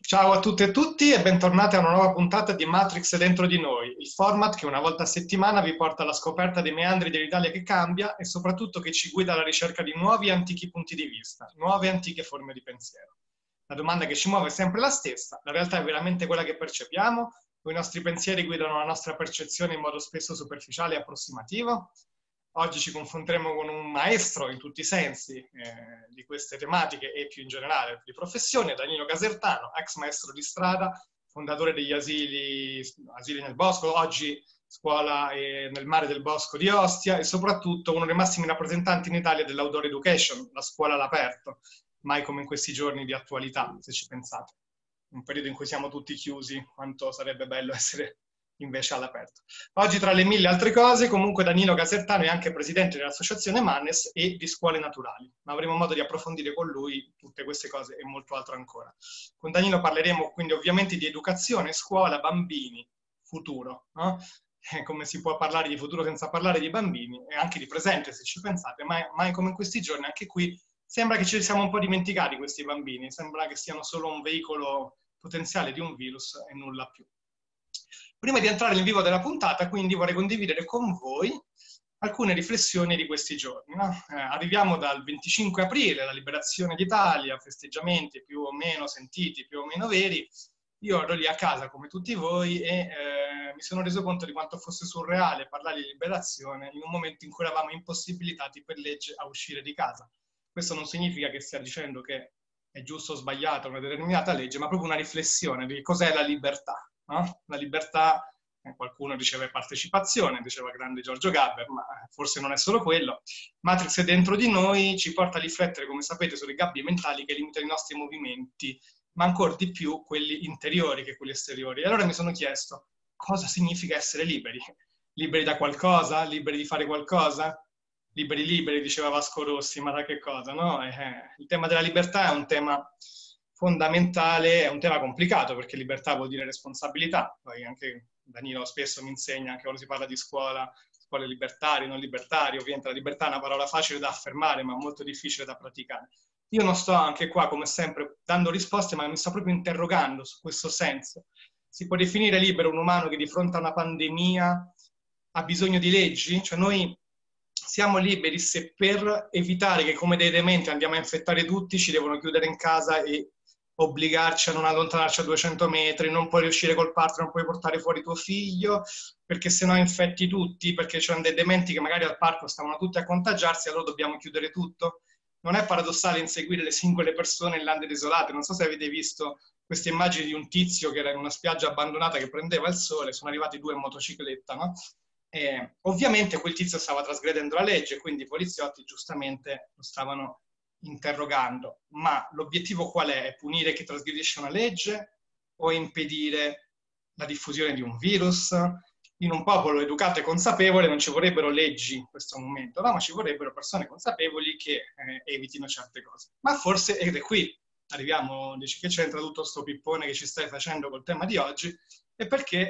Ciao a tutte e tutti e bentornati a una nuova puntata di Matrix dentro di noi, il format che una volta a settimana vi porta alla scoperta dei meandri dell'Italia che cambia e soprattutto che ci guida alla ricerca di nuovi e antichi punti di vista, nuove e antiche forme di pensiero. La domanda che ci muove è sempre la stessa, la realtà è veramente quella che percepiamo o i nostri pensieri guidano la nostra percezione in modo spesso superficiale e approssimativo? Oggi ci confronteremo con un maestro in tutti i sensi di queste tematiche e più in generale di professione, Danilo Casertano, ex maestro di strada, fondatore degli asili nel bosco, oggi scuola nel mare del bosco di Ostia e soprattutto uno dei massimi rappresentanti in Italia dell'outdoor education, la scuola all'aperto, mai come in questi giorni di attualità, se ci pensate. Un periodo in cui siamo tutti chiusi, quanto sarebbe bello essere invece all'aperto. Oggi, tra le mille altre cose, comunque Danilo Casertano è anche presidente dell'associazione Mannes e di Scuole Naturali, ma avremo modo di approfondire con lui tutte queste cose e molto altro ancora. Con Danilo parleremo quindi ovviamente di educazione, scuola, bambini, futuro, no? Come si può parlare di futuro senza parlare di bambini e anche di presente se ci pensate, mai come in questi giorni, anche qui sembra che ci siamo un po' dimenticati questi bambini, sembra che siano solo un veicolo potenziale di un virus e nulla più. Prima di entrare nel vivo della puntata, quindi vorrei condividere con voi alcune riflessioni di questi giorni. No? Arriviamo dal 25 aprile, la liberazione d'Italia, festeggiamenti più o meno sentiti, più o meno veri. Io ero lì a casa come tutti voi e mi sono reso conto di quanto fosse surreale parlare di liberazione in un momento in cui eravamo impossibilitati per legge a uscire di casa. Questo non significa che stia dicendo che è giusto o sbagliata una determinata legge, ma proprio una riflessione di cos'è la libertà. No? La libertà, qualcuno diceva partecipazione, diceva grande Giorgio Gaber, ma forse non è solo quello. Matrix è dentro di noi, ci porta a riflettere, come sapete, sulle gabbie mentali che limitano i nostri movimenti, ma ancora di più quelli interiori che quelli esteriori. E allora mi sono chiesto, cosa significa essere liberi? Liberi da qualcosa? Liberi di fare qualcosa? Liberi, diceva Vasco Rossi, ma da che cosa, no? Il tema della libertà è un tema fondamentale, è un tema complicato perché libertà vuol dire responsabilità, poi anche Danilo spesso mi insegna, anche quando si parla di scuola, scuole libertarie, non libertarie, ovviamente la libertà è una parola facile da affermare ma molto difficile da praticare. Io non sto anche qua, come sempre, dando risposte, ma mi sto proprio interrogando su questo senso. Si può definire libero un umano che di fronte a una pandemia ha bisogno di leggi? Cioè noi siamo liberi se per evitare che come dei dementi andiamo a infettare tutti ci devono chiudere in casa e obbligarci a non allontanarci a 200 metri, non puoi uscire col partner, non puoi portare fuori tuo figlio, perché sennò infetti tutti, perché c'erano dei dementi che magari al parco stavano tutti a contagiarsi, allora dobbiamo chiudere tutto. Non è paradossale inseguire le singole persone in lande desolate? Non so se avete visto queste immagini di un tizio che era in una spiaggia abbandonata che prendeva il sole, sono arrivati due in motocicletta, no? Ovviamente quel tizio stava trasgredendo la legge, quindi i poliziotti giustamente lo stavano interrogando. Ma l'obiettivo qual è? È punire chi trasgredisce una legge o impedire la diffusione di un virus? In un popolo educato e consapevole non ci vorrebbero leggi in questo momento, no? Ma ci vorrebbero persone consapevoli che evitino certe cose. Ma forse, ed è qui, arriviamo, dici che c'entra tutto sto pippone che ci stai facendo col tema di oggi, è perché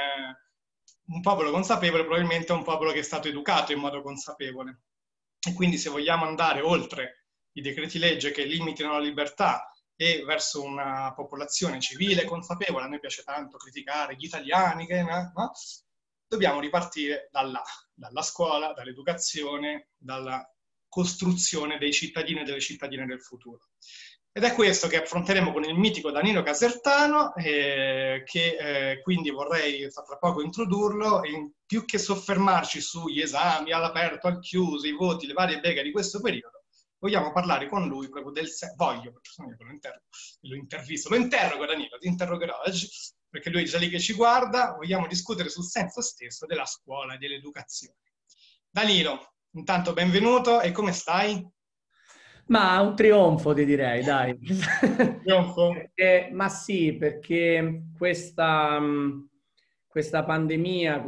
un popolo consapevole probabilmente è un popolo che è stato educato in modo consapevole. E quindi se vogliamo andare oltre i decreti legge che limitino la libertà e verso una popolazione civile consapevole, a noi piace tanto criticare gli italiani, no? Dobbiamo ripartire dalla scuola, dall'educazione, dalla costruzione dei cittadini e delle cittadine del futuro. Ed è questo che affronteremo con il mitico Danilo Casertano, che quindi vorrei tra poco introdurlo, e più che soffermarci sugli esami, all'aperto, al chiuso, i voti, le varie beghe di questo periodo, vogliamo parlare con lui proprio del voglio, perché sono io che lo intervisto, lo interrogo Danilo, ti interrogerò oggi, perché lui è già lì che ci guarda, vogliamo discutere sul senso stesso della scuola e dell'educazione. Danilo, intanto benvenuto e come stai? Ma un trionfo, ti direi, dai. Trionfo? Ma sì, perché questa pandemia,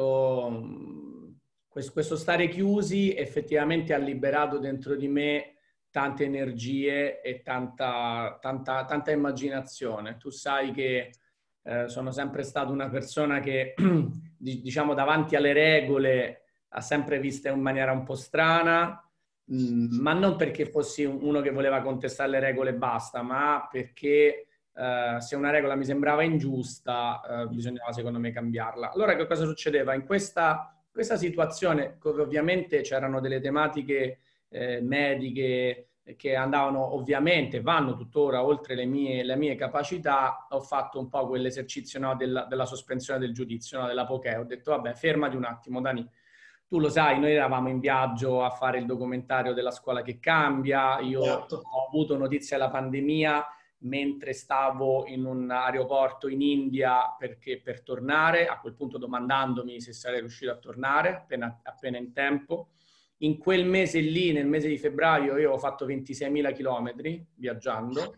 questo stare chiusi effettivamente ha liberato dentro di me tante energie e tanta immaginazione. Tu sai che sono sempre stato una persona che, diciamo, davanti alle regole ha sempre viste in maniera un po' strana. Ma non perché fossi uno che voleva contestare le regole e basta, ma perché se una regola mi sembrava ingiusta, bisognava secondo me cambiarla. Allora che cosa succedeva? In questa situazione, dove ovviamente c'erano delle tematiche mediche che andavano ovviamente, vanno tuttora oltre le mie capacità, ho fatto un po' quell'esercizio, no, della sospensione del giudizio, no, dell'apokea. Ho detto, vabbè, fermati un attimo, Dani. Tu lo sai, noi eravamo in viaggio a fare il documentario della scuola che cambia, io Certo. ho avuto notizie della pandemia mentre stavo in un aeroporto in India per tornare, a quel punto domandandomi se sarei riuscito a tornare appena in tempo. In quel mese lì, nel mese di febbraio, io ho fatto 26.000 chilometri viaggiando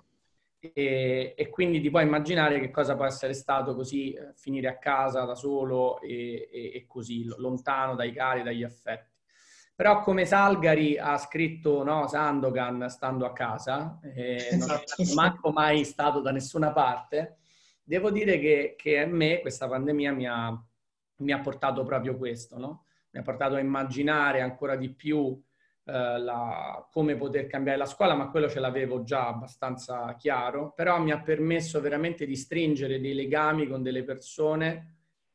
e quindi ti puoi immaginare che cosa può essere stato così finire a casa da solo e così, lontano dai cari, dagli affetti. Però come Salgari ha scritto, no, Sandokan stando a casa, non è Esatto. manco mai stato da nessuna parte, devo dire che a me questa pandemia mi ha portato proprio questo, no? Mi ha portato a immaginare ancora di più come poter cambiare la scuola, ma quello ce l'avevo già abbastanza chiaro, però mi ha permesso veramente di stringere dei legami con delle persone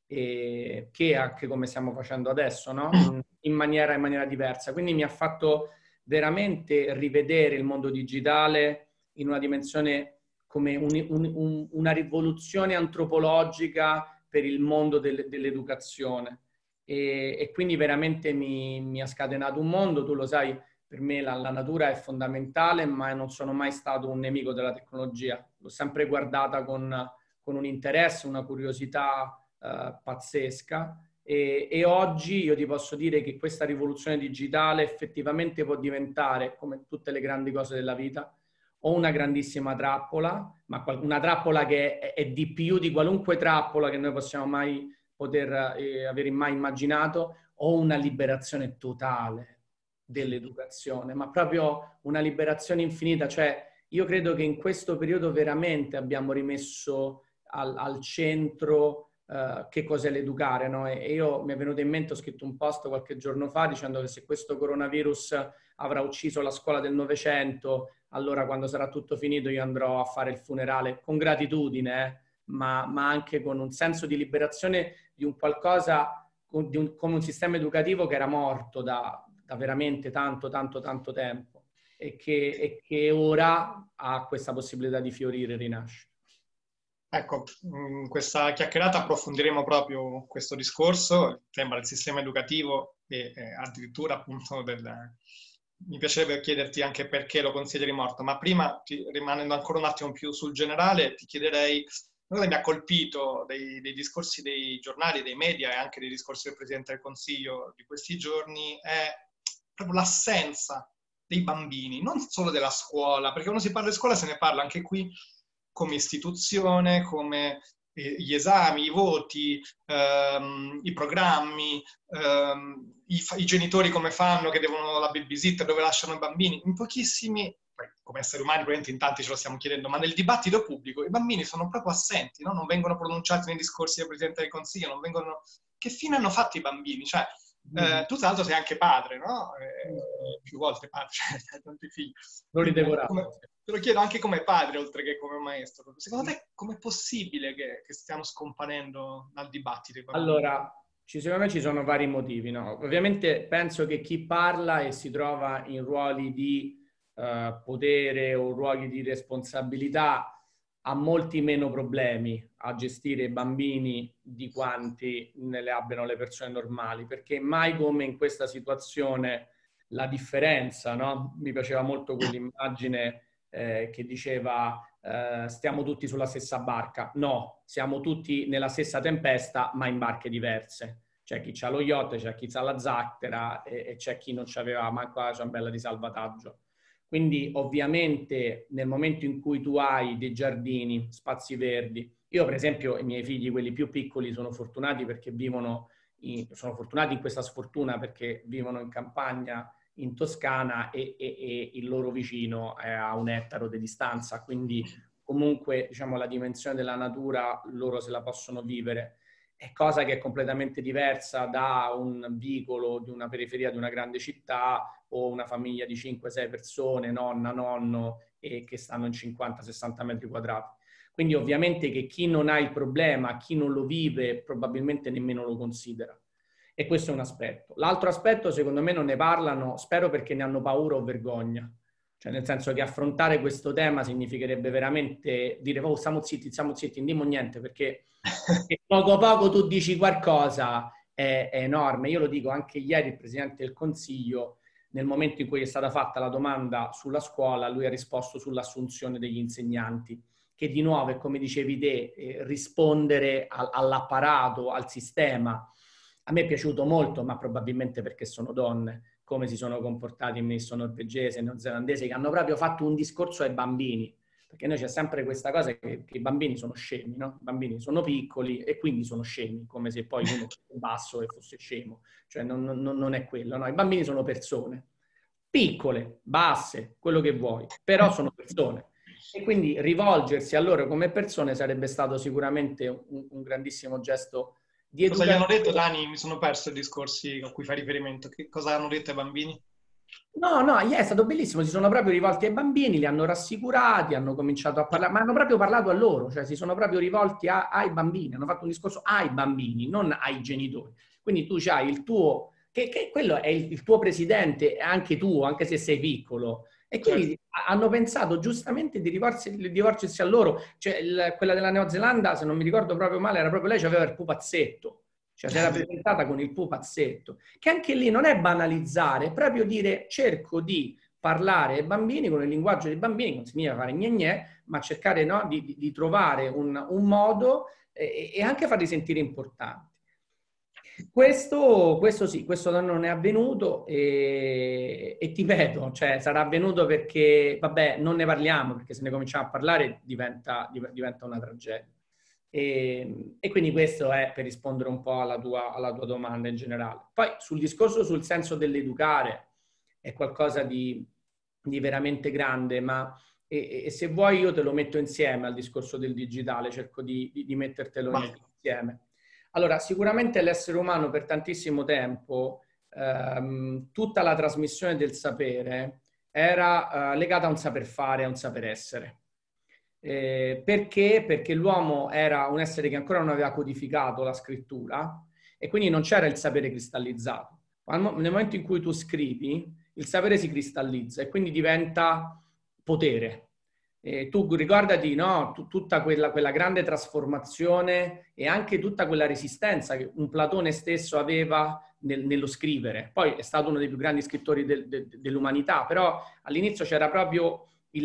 che anche come stiamo facendo adesso, no? In maniera diversa. Quindi mi ha fatto veramente rivedere il mondo digitale in una dimensione come una rivoluzione antropologica per il mondo dell'educazione. E quindi veramente mi ha scatenato un mondo. Tu lo sai, per me la natura è fondamentale, ma non sono mai stato un nemico della tecnologia. L'ho sempre guardata con un interesse, una curiosità pazzesca. E oggi io ti posso dire che questa rivoluzione digitale effettivamente può diventare, come tutte le grandi cose della vita, o una grandissima trappola, ma una trappola che è di più di qualunque trappola che noi possiamo mai poter aver mai immaginato, o una liberazione totale dell'educazione, ma proprio una liberazione infinita. Cioè, io credo che in questo periodo veramente abbiamo rimesso al centro che cos'è l'educare, no? E io mi è venuto in mente, ho scritto un post qualche giorno fa dicendo che se questo coronavirus avrà ucciso la scuola del Novecento, allora quando sarà tutto finito io andrò a fare il funerale con gratitudine, ma anche con un senso di liberazione di un qualcosa, come un sistema educativo che era morto da veramente tanto tempo e che ora ha questa possibilità di fiorire e rinascere. Ecco, in questa chiacchierata approfondiremo proprio questo discorso, il tema del sistema educativo e addirittura appunto Mi piacerebbe chiederti anche perché lo consideri morto, ma prima, rimanendo ancora un attimo più sul generale, ti chiederei, cosa mi ha colpito dei discorsi dei giornali, dei media e anche dei discorsi del Presidente del Consiglio di questi giorni, è proprio l'assenza dei bambini, non solo della scuola, perché quando si parla di scuola se ne parla anche qui come istituzione, come gli esami, i voti, i programmi, i genitori come fanno, che devono la babysitter, dove lasciano i bambini. In pochissimi, come esseri umani probabilmente in tanti ce lo stiamo chiedendo, ma nel dibattito pubblico i bambini sono proprio assenti, no? Non vengono pronunciati nei discorsi del Presidente del Consiglio, non vengono... Che fine hanno fatto i bambini? Cioè, tu tra l'altro sei anche padre, no? Più volte padre, cioè, tanti figli. L'ho Quindi, ridecorato. te lo chiedo anche come padre, oltre che come maestro. Secondo te com'è possibile che stiano scomparendo dal dibattito i bambini? Allora, secondo me ci sono vari motivi, no? Ovviamente penso che chi parla e si trova in ruoli di potere o ruoli di responsabilità ha molti meno problemi a gestire i bambini di quanti ne le abbiano le persone normali, perché mai come in questa situazione la differenza, no? Mi piaceva molto quell'immagine che diceva stiamo tutti sulla stessa barca. No, siamo tutti nella stessa tempesta, ma in barche diverse. C'è chi ha lo yacht, c'è chi ha la zattera e c'è chi non aveva manco la ciambella di salvataggio. Quindi ovviamente nel momento in cui tu hai dei giardini, spazi verdi, io per esempio i miei figli, quelli più piccoli, sono fortunati perché sono fortunati in questa sfortuna perché vivono in campagna in Toscana e il loro vicino è a 1 ettaro di distanza, quindi comunque diciamo la dimensione della natura loro se la possono vivere. È cosa che è completamente diversa da un vicolo di una periferia di una grande città o una famiglia di 5-6 persone, nonna, nonno, e che stanno in 50-60 metri quadrati. Quindi ovviamente che chi non ha il problema, chi non lo vive, probabilmente nemmeno lo considera. E questo è un aspetto. L'altro aspetto, secondo me, non ne parlano, spero perché ne hanno paura o vergogna. Cioè, nel senso che affrontare questo tema significherebbe veramente dire, oh, stiamo zitti, non dimo niente, perché poco poco tu dici qualcosa, è enorme. Io lo dico anche ieri, il Presidente del Consiglio, nel momento in cui è stata fatta la domanda sulla scuola, lui ha risposto sull'assunzione degli insegnanti, che di nuovo è, come dicevi te, rispondere all'apparato, al sistema. A me è piaciuto molto, ma probabilmente perché sono donne, come si sono comportati il ministro norvegese e neozelandese, che hanno proprio fatto un discorso ai bambini. Perché noi c'è sempre questa cosa che i bambini sono scemi, no? I bambini sono piccoli e quindi sono scemi, come se poi uno fosse basso e fosse scemo. Cioè non è quello, no? I bambini sono persone, piccole, basse, quello che vuoi, però sono persone. E quindi rivolgersi a loro come persone sarebbe stato sicuramente un grandissimo gesto di Cosa gli hanno educazione. detto, Dani? Mi sono perso i discorsi a cui fai riferimento. Che cosa hanno detto ai bambini? No, è stato bellissimo, si sono proprio rivolti ai bambini, li hanno rassicurati, hanno cominciato a parlare, ma hanno proprio parlato a loro, cioè si sono proprio rivolti ai bambini, hanno fatto un discorso ai bambini, non ai genitori. Quindi tu c'hai il tuo, che quello è il tuo presidente, anche tu, anche se sei piccolo, e quindi Certo. hanno pensato giustamente di rivolgersi a loro. Cioè, quella della Neozelanda, se non mi ricordo proprio male, era proprio lei, aveva il pupazzetto. Cioè si era presentata con il pupazzetto, che anche lì non è banalizzare, è proprio dire cerco di parlare ai bambini con il linguaggio dei bambini, non significa fare gne, ma cercare, no, di trovare un modo e anche farli sentire importanti. Questo sì, questo non è avvenuto e ti ripeto, cioè sarà avvenuto perché, vabbè, non ne parliamo, perché se ne cominciamo a parlare diventa una tragedia. E quindi questo è per rispondere un po' alla tua domanda in generale. Poi sul discorso sul senso dell'educare è qualcosa di veramente grande, ma e se vuoi io te lo metto insieme al discorso del digitale, cerco di mettertelo Ma insieme. Allora, sicuramente l'essere umano per tantissimo tempo, tutta la trasmissione del sapere era legata a un saper fare, a un saper essere. Perché? Perché l'uomo era un essere che ancora non aveva codificato la scrittura e quindi non c'era il sapere cristallizzato. Nel momento in cui tu scrivi, il sapere si cristallizza e quindi diventa potere. Tu ricordati, no, tutta quella grande trasformazione e anche tutta quella resistenza che un Platone stesso aveva nello scrivere. Poi è stato uno dei più grandi scrittori dell'umanità, però all'inizio c'era proprio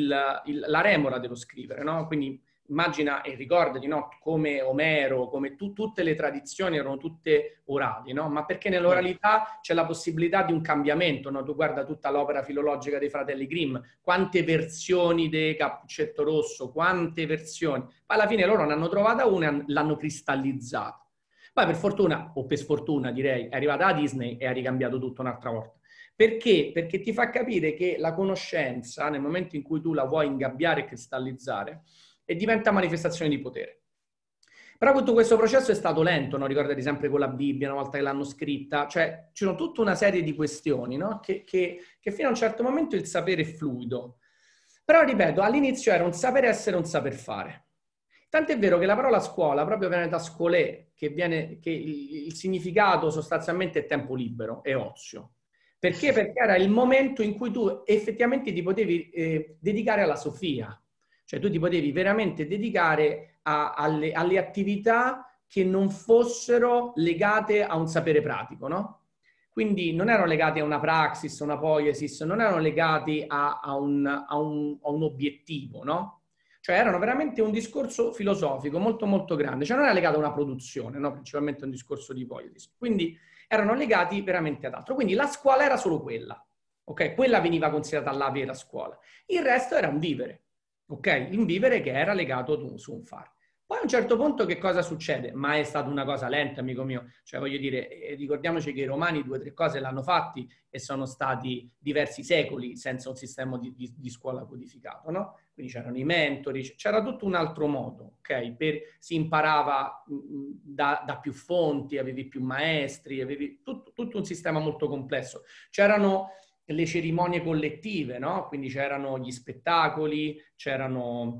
la remora dello scrivere, no? Quindi immagina e ricordati, no? Come Omero, come tutte le tradizioni erano tutte orali, no? Ma perché nell'oralità c'è la possibilità di un cambiamento, no? Tu guarda tutta l'opera filologica dei fratelli Grimm, quante versioni di Cappuccetto Rosso, quante versioni. Ma alla fine loro ne hanno trovata una e l'hanno cristallizzata. Poi per fortuna, o per sfortuna direi, è arrivata la Disney e ha ricambiato tutto un'altra volta. Perché? Perché ti fa capire che la conoscenza, nel momento in cui tu la vuoi ingabbiare e cristallizzare, diventa manifestazione di potere. Però tutto questo processo è stato lento, no? Ricordati sempre con la Bibbia, una volta che l'hanno scritta, cioè ci sono tutta una serie di questioni, no? Che fino a un certo momento il sapere è fluido. Però, ripeto, all'inizio era un saper essere e un saper fare. Tant'è vero che la parola scuola proprio viene da scolè, che il significato sostanzialmente è tempo libero, è ozio. Perché? Perché era il momento in cui tu effettivamente ti potevi dedicare alla Sofia. Cioè tu ti potevi veramente dedicare alle attività che non fossero legate a un sapere pratico, no? Quindi non erano legati a una praxis, a una poiesis, non erano legati a un obiettivo, no? Cioè erano veramente un discorso filosofico molto molto grande, cioè non era legato a una produzione, no? Principalmente a un discorso di poiesis. Quindi erano legati veramente ad altro. Quindi la scuola era solo quella, ok? Quella veniva considerata la vera scuola. Il resto era un vivere, ok? Un vivere che era legato su un fare. Poi a un certo punto che cosa succede? Ma è stata una cosa lenta, amico mio. Cioè voglio dire, ricordiamoci che i romani 2 o 3 cose l'hanno fatti e sono stati diversi secoli senza un sistema di scuola codificato, no? Quindi c'erano i mentori, c'era tutto un altro modo, ok? Si imparava da più fonti, avevi più maestri, avevi tutto un sistema molto complesso. C'erano le cerimonie collettive, no? Quindi c'erano gli spettacoli, c'erano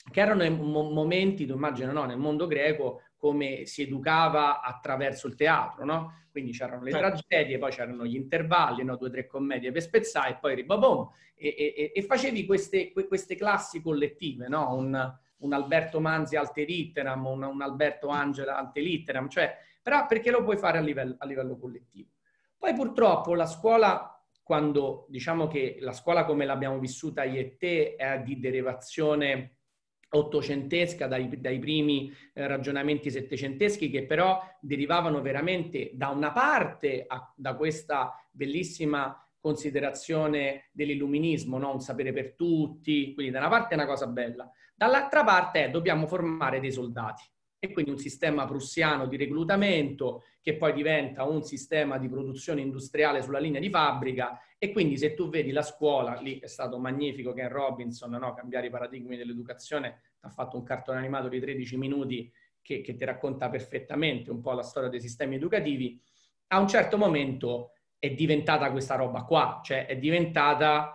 che erano momenti, tu immagino, no, nel mondo greco, come si educava attraverso il teatro, no? Quindi c'erano le tragedie, poi c'erano gli intervalli, no? 2 o 3 commedie per spezzare, e poi ribabom, e facevi queste classi collettive, no? Un Alberto Manzi ante litteram, un Alberto Angela ante litteram, cioè, però perché lo puoi fare a livello collettivo. Poi purtroppo la scuola, quando diciamo che la scuola come l'abbiamo vissuta io e te è di derivazione ottocentesca, dai primi ragionamenti settecenteschi, che però derivavano veramente da una parte da questa bellissima considerazione dell'illuminismo, no? Un sapere per tutti, quindi da una parte è una cosa bella, dall'altra parte dobbiamo formare dei soldati. E quindi un sistema prussiano di reclutamento che poi diventa un sistema di produzione industriale sulla linea di fabbrica, e quindi se tu vedi la scuola, lì è stato magnifico Ken Robinson, no? Cambiare i paradigmi dell'educazione, ha fatto un cartone animato di 13 minuti che ti racconta perfettamente un po' la storia dei sistemi educativi. A un certo momento è diventata questa roba qua, cioè è diventata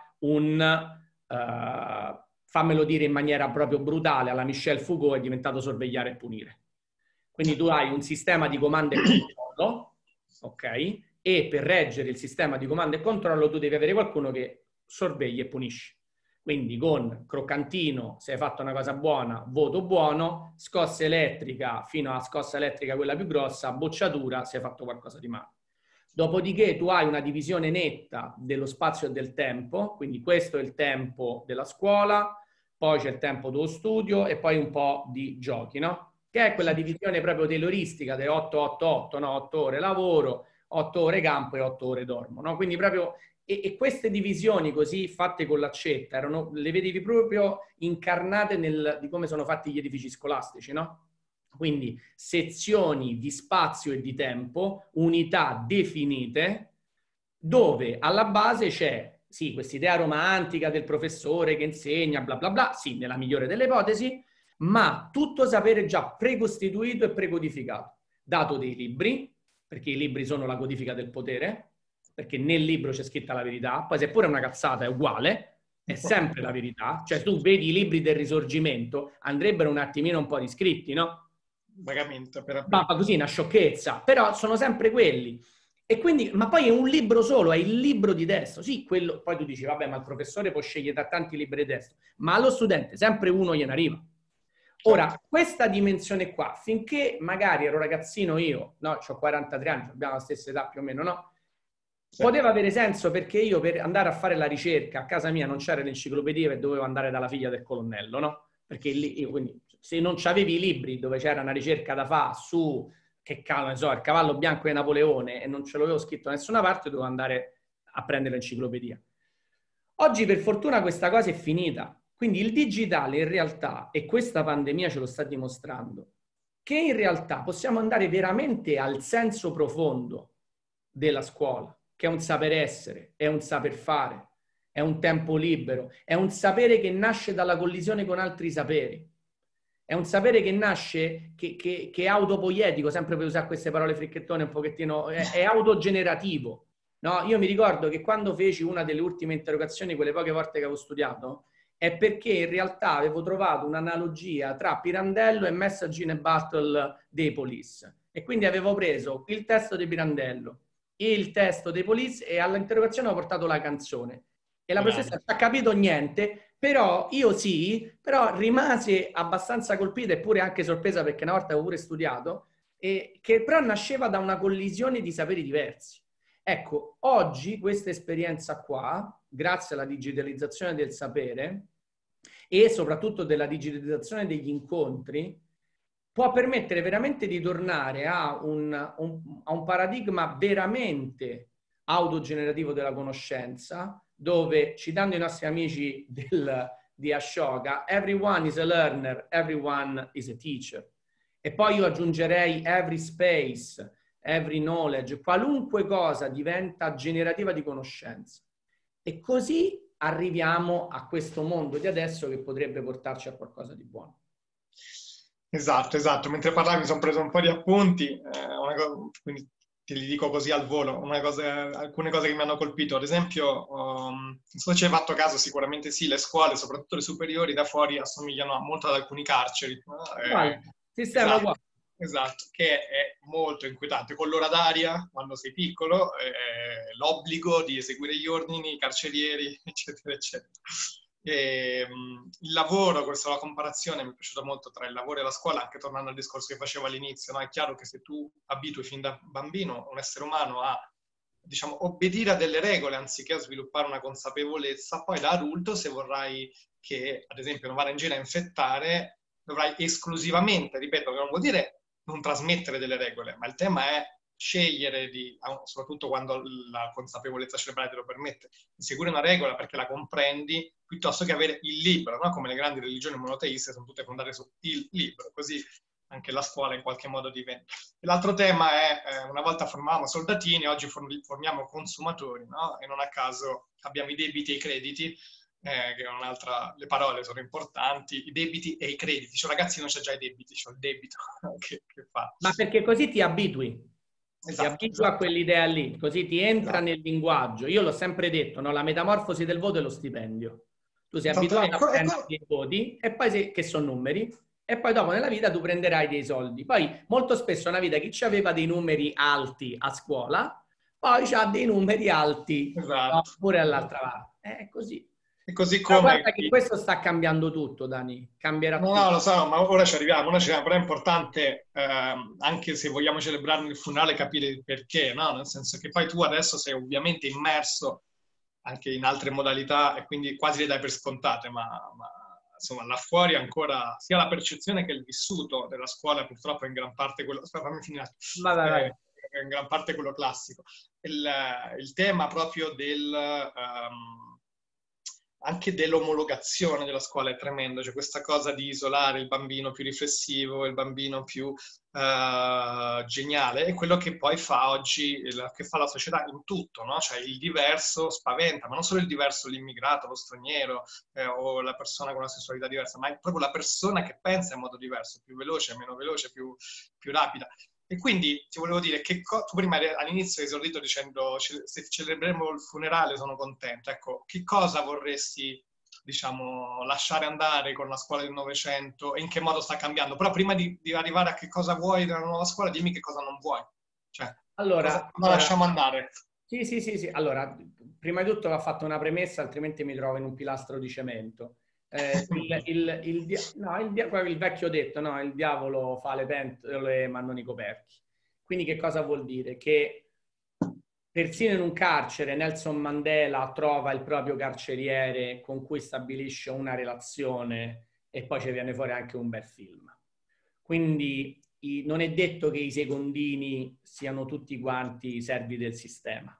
fammelo dire in maniera proprio brutale, alla Michel Foucault, è diventato sorvegliare e punire. Quindi tu hai un sistema di comando e controllo, ok? E per reggere il sistema di comando e controllo tu devi avere qualcuno che sorvegli e punisce. Quindi con croccantino, se hai fatto una cosa buona, voto buono, scossa elettrica fino alla scossa elettrica quella più grossa, bocciatura se hai fatto qualcosa di male. Dopodiché tu hai una divisione netta dello spazio e del tempo, quindi questo è il tempo della scuola, poi c'è il tempo dello studio e poi un po' di giochi, no? Che è quella divisione proprio tayloristica del 8-8-8, no? 8 ore lavoro, 8 ore campo e 8 ore dormo, no? Quindi proprio, e queste divisioni così fatte con l'accetta, le vedevi proprio incarnate di come sono fatti gli edifici scolastici, no? Quindi sezioni di spazio e di tempo, unità definite, dove alla base c'è, sì, quest'idea romantica del professore che insegna, bla bla bla, sì, nella migliore delle ipotesi, ma tutto sapere già precostituito e precodificato, dato dei libri, perché i libri sono la codifica del potere, perché nel libro c'è scritta la verità, poi se pure è una cazzata è uguale, è sempre la verità, cioè tu vedi i libri del Risorgimento, andrebbero un attimino un po' riscritti, no? Vagamente, Ma così, una sciocchezza, però sono sempre quelli. E quindi, ma poi è un libro solo, è il libro di testo. Sì, quello, poi tu dici, vabbè, ma il professore può scegliere da tanti libri di testo, ma allo studente sempre uno gliene arriva. Ora, questa dimensione qua, finché magari ero ragazzino io, no, ho 43 anni, abbiamo la stessa età più o meno, no? Poteva avere senso perché io per andare a fare la ricerca a casa mia non c'era l'enciclopedia e dovevo andare dalla figlia del colonnello, no? Perché lì, quindi, se non c'avevi i libri dove c'era una ricerca da fare su, che cavolo ne so, il cavallo bianco di Napoleone e non ce l'avevo scritto da nessuna parte, dovevo andare a prendere l'enciclopedia. Oggi per fortuna questa cosa è finita. Quindi il digitale in realtà, e questa pandemia ce lo sta dimostrando, che in realtà possiamo andare veramente al senso profondo della scuola, che è un saper essere, è un saper fare, è un tempo libero, è un sapere che nasce dalla collisione con altri saperi. È un sapere che nasce, che è autopoietico, sempre per usare queste parole fricchettone un pochettino, è autogenerativo. No? Io mi ricordo che quando feci una delle ultime interrogazioni, quelle poche volte che avevo studiato, è perché in realtà avevo trovato un'analogia tra Pirandello e Message in a Battle dei Police. E quindi avevo preso il testo di Pirandello, il testo dei Police, e all'interrogazione ho portato la canzone. E la professoressa non ha capito niente, però io sì, però rimase abbastanza colpita e pure anche sorpresa perché una volta avevo pure studiato, e che però nasceva da una collisione di saperi diversi. Ecco, oggi questa esperienza qua, grazie alla digitalizzazione del sapere e soprattutto della digitalizzazione degli incontri, può permettere veramente di tornare a un paradigma veramente autogenerativo della conoscenza, dove, citando i nostri amici di Ashoka, everyone is a learner, everyone is a teacher. E poi io aggiungerei every space, every knowledge, qualunque cosa diventa generativa di conoscenza. E così arriviamo a questo mondo di adesso che potrebbe portarci a qualcosa di buono. Esatto, esatto. Mentre parlavi mi sono preso un po' di appunti, quindi te li dico così al volo, alcune cose che mi hanno colpito. Ad esempio, non so se ci hai fatto caso, sicuramente sì, le scuole, soprattutto le superiori, da fuori assomigliano molto ad alcuni carceri. No? Uguale, sistema Esatto, uguale. esatto, che è molto inquietante. Con l'ora d'aria, quando sei piccolo, l'obbligo di eseguire gli ordini carcerieri, eccetera, eccetera. Il lavoro, questa è la comparazione, mi è piaciuta molto tra il lavoro e la scuola, anche tornando al discorso che facevo all'inizio, no? È chiaro che se tu abitui fin da bambino un essere umano a, diciamo, obbedire a delle regole anziché a sviluppare una consapevolezza, poi da adulto, se vorrai che, ad esempio, non vada in giro a infettare, dovrai esclusivamente, ripeto, che non vuol dire non trasmettere delle regole, ma il tema è scegliere di, soprattutto quando la consapevolezza cerebrale te lo permette, di seguire una regola perché la comprendi, piuttosto che avere il libro, no? Come le grandi religioni monoteiste sono tutte fondate su il libro, così anche la scuola in qualche modo diventa. E l'altro tema è, una volta formavamo soldatini, oggi formiamo consumatori, no? E non a caso abbiamo i debiti e i crediti, che è un'altra, le parole sono importanti, i debiti e i crediti. Cioè, ragazzi, non c'è già i debiti, c'è il debito che fa. Ma perché così ti abitui. Ti Esatto, abitua a esatto. quell'idea lì, così ti entra Esatto. nel linguaggio. Io l'ho sempre detto, no? La metamorfosi del voto è lo stipendio. Tu sei Esatto. abituato a prendere dei voti, e poi che sono numeri, e poi dopo nella vita tu prenderai dei soldi. Poi molto spesso nella vita chi aveva dei numeri alti a scuola, poi ha dei numeri alti, no? Esatto. Pure all'altra parte. È così. E così Però come... guarda che questo sta cambiando tutto, Dani. Cambierà No, tutto. no, lo so, ma ora ci arriviamo, però è importante, anche se vogliamo celebrare il funerale, capire il perché, no? Nel senso che poi tu adesso sei ovviamente immerso anche in altre modalità e quindi quasi le dai per scontate, ma insomma là fuori ancora sia la percezione che il vissuto della scuola purtroppo è in gran parte quello, aspetta, fammi finire, Vai. è in gran parte quello classico. Il tema proprio anche dell'omologazione della scuola è tremendo, cioè questa cosa di isolare il bambino più riflessivo, il bambino più geniale, è quello che poi fa oggi, che fa la società in tutto, no? Cioè il diverso spaventa, ma non solo il diverso, l'immigrato, lo straniero o la persona con una sessualità diversa, ma è proprio la persona che pensa in modo diverso, più veloce, meno veloce, più rapida. E quindi ti volevo dire che tu prima all'inizio hai esordito dicendo se celebreremo il funerale sono contento. Ecco, che cosa vorresti, diciamo, lasciare andare con la scuola del Novecento e in che modo sta cambiando? Però prima di arrivare a che cosa vuoi della nuova scuola, dimmi che cosa non vuoi. Cioè, cosa lasciamo andare? Sì. Allora, prima di tutto va fatta una premessa, altrimenti mi trovo in un pilastro di cemento. Il vecchio detto, no? Il diavolo fa le pentole ma non i coperchi. Quindi che cosa vuol dire? Che persino in un carcere Nelson Mandela trova il proprio carceriere con cui stabilisce una relazione e poi ci viene fuori anche un bel film. Quindi non è detto che i secondini siano tutti quanti servi del sistema.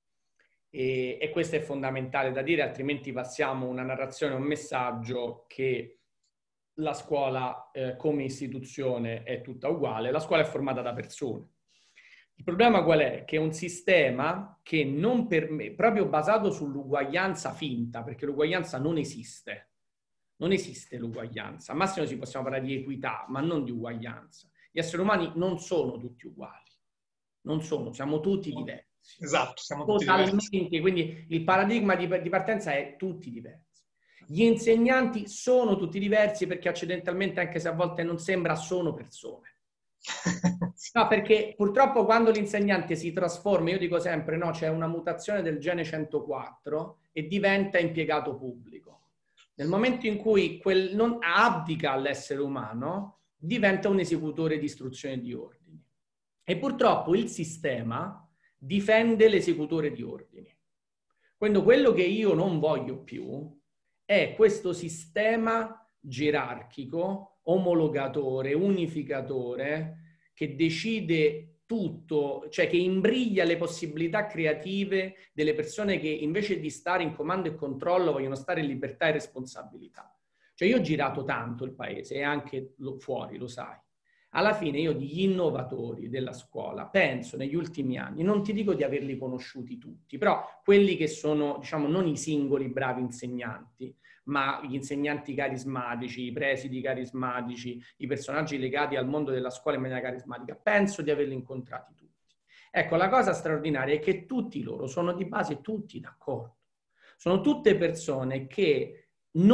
E questo è fondamentale da dire, altrimenti passiamo una narrazione, un messaggio che la scuola come istituzione è tutta uguale, la scuola è formata da persone. Il problema qual è? Che è un sistema che non proprio basato sull'uguaglianza finta, perché l'uguaglianza non esiste. Non esiste l'uguaglianza. Al massimo si possiamo parlare di equità, ma non di uguaglianza. Gli esseri umani non sono tutti uguali. Non sono, siamo tutti diversi. Esatto, siamo tutti Totalmente, diversi. quindi il paradigma di partenza è tutti diversi. Gli insegnanti sono tutti diversi perché accidentalmente, anche se a volte non sembra, sono persone. No, perché purtroppo quando l'insegnante si trasforma, io dico sempre, no, c'è una mutazione del gene 104 e diventa impiegato pubblico. Nel momento in cui non abdica all'essere umano, diventa un esecutore di istruzioni e di ordini. E purtroppo il sistema difende l'esecutore di ordini. Quindi quello che io non voglio più è questo sistema gerarchico, omologatore, unificatore, che decide tutto, cioè che imbriglia le possibilità creative delle persone che invece di stare in comando e controllo vogliono stare in libertà e responsabilità. Cioè io ho girato tanto il paese e anche fuori, lo sai. Alla fine io degli innovatori della scuola penso negli ultimi anni, non ti dico di averli conosciuti tutti, però quelli che sono, diciamo, non i singoli bravi insegnanti, ma gli insegnanti carismatici, i presidi carismatici, i personaggi legati al mondo della scuola in maniera carismatica, penso di averli incontrati tutti. Ecco, la cosa straordinaria è che tutti loro sono di base tutti d'accordo. Sono tutte persone che,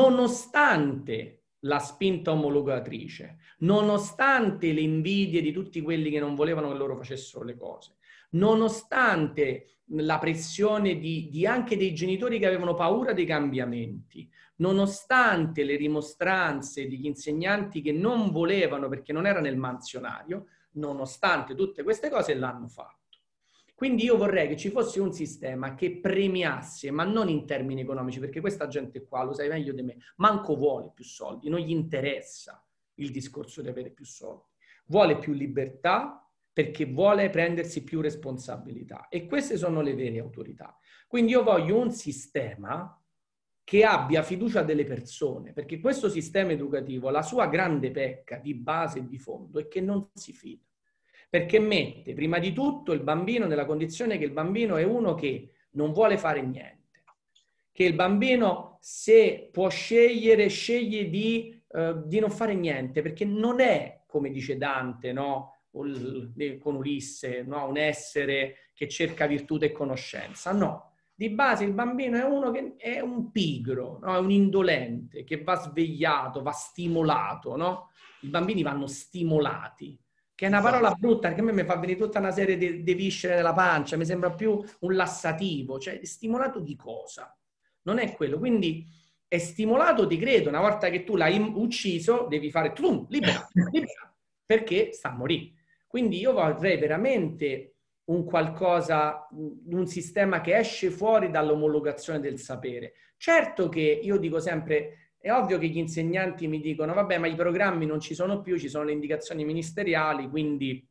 nonostante la spinta omologatrice, nonostante le invidie di tutti quelli che non volevano che loro facessero le cose, nonostante la pressione anche dei genitori che avevano paura dei cambiamenti, nonostante le rimostranze degli insegnanti che non volevano perché non era nel mansionario, nonostante tutte queste cose l'hanno fatto. Quindi io vorrei che ci fosse un sistema che premiasse, ma non in termini economici, perché questa gente qua, lo sai meglio di me, manco vuole più soldi, non gli interessa il discorso di avere più soldi. Vuole più libertà perché vuole prendersi più responsabilità. E queste sono le vere autorità. Quindi io voglio un sistema che abbia fiducia delle persone, perché questo sistema educativo, la sua grande pecca di base e di fondo è che non si fida. Perché mette prima di tutto il bambino nella condizione che il bambino è uno che non vuole fare niente, che il bambino, se può scegliere, sceglie di non fare niente, perché non è, come dice Dante, no? Con Ulisse, no? Un essere che cerca virtù e conoscenza. No, di base il bambino è uno che è un pigro, no? È un indolente, che va svegliato, va stimolato, no? I bambini vanno stimolati, che è una parola brutta, che a me mi fa venire tutta una serie di viscere nella pancia, mi sembra più un lassativo, cioè stimolato di cosa? Non è quello, quindi è stimolato, ti credo, una volta che tu l'hai ucciso, devi fare libera, libera, perché sta a morire. Quindi io vorrei veramente un qualcosa, un sistema che esce fuori dall'omologazione del sapere. Certo che io dico sempre, è ovvio che gli insegnanti mi dicono, vabbè, ma i programmi non ci sono più, ci sono le indicazioni ministeriali, quindi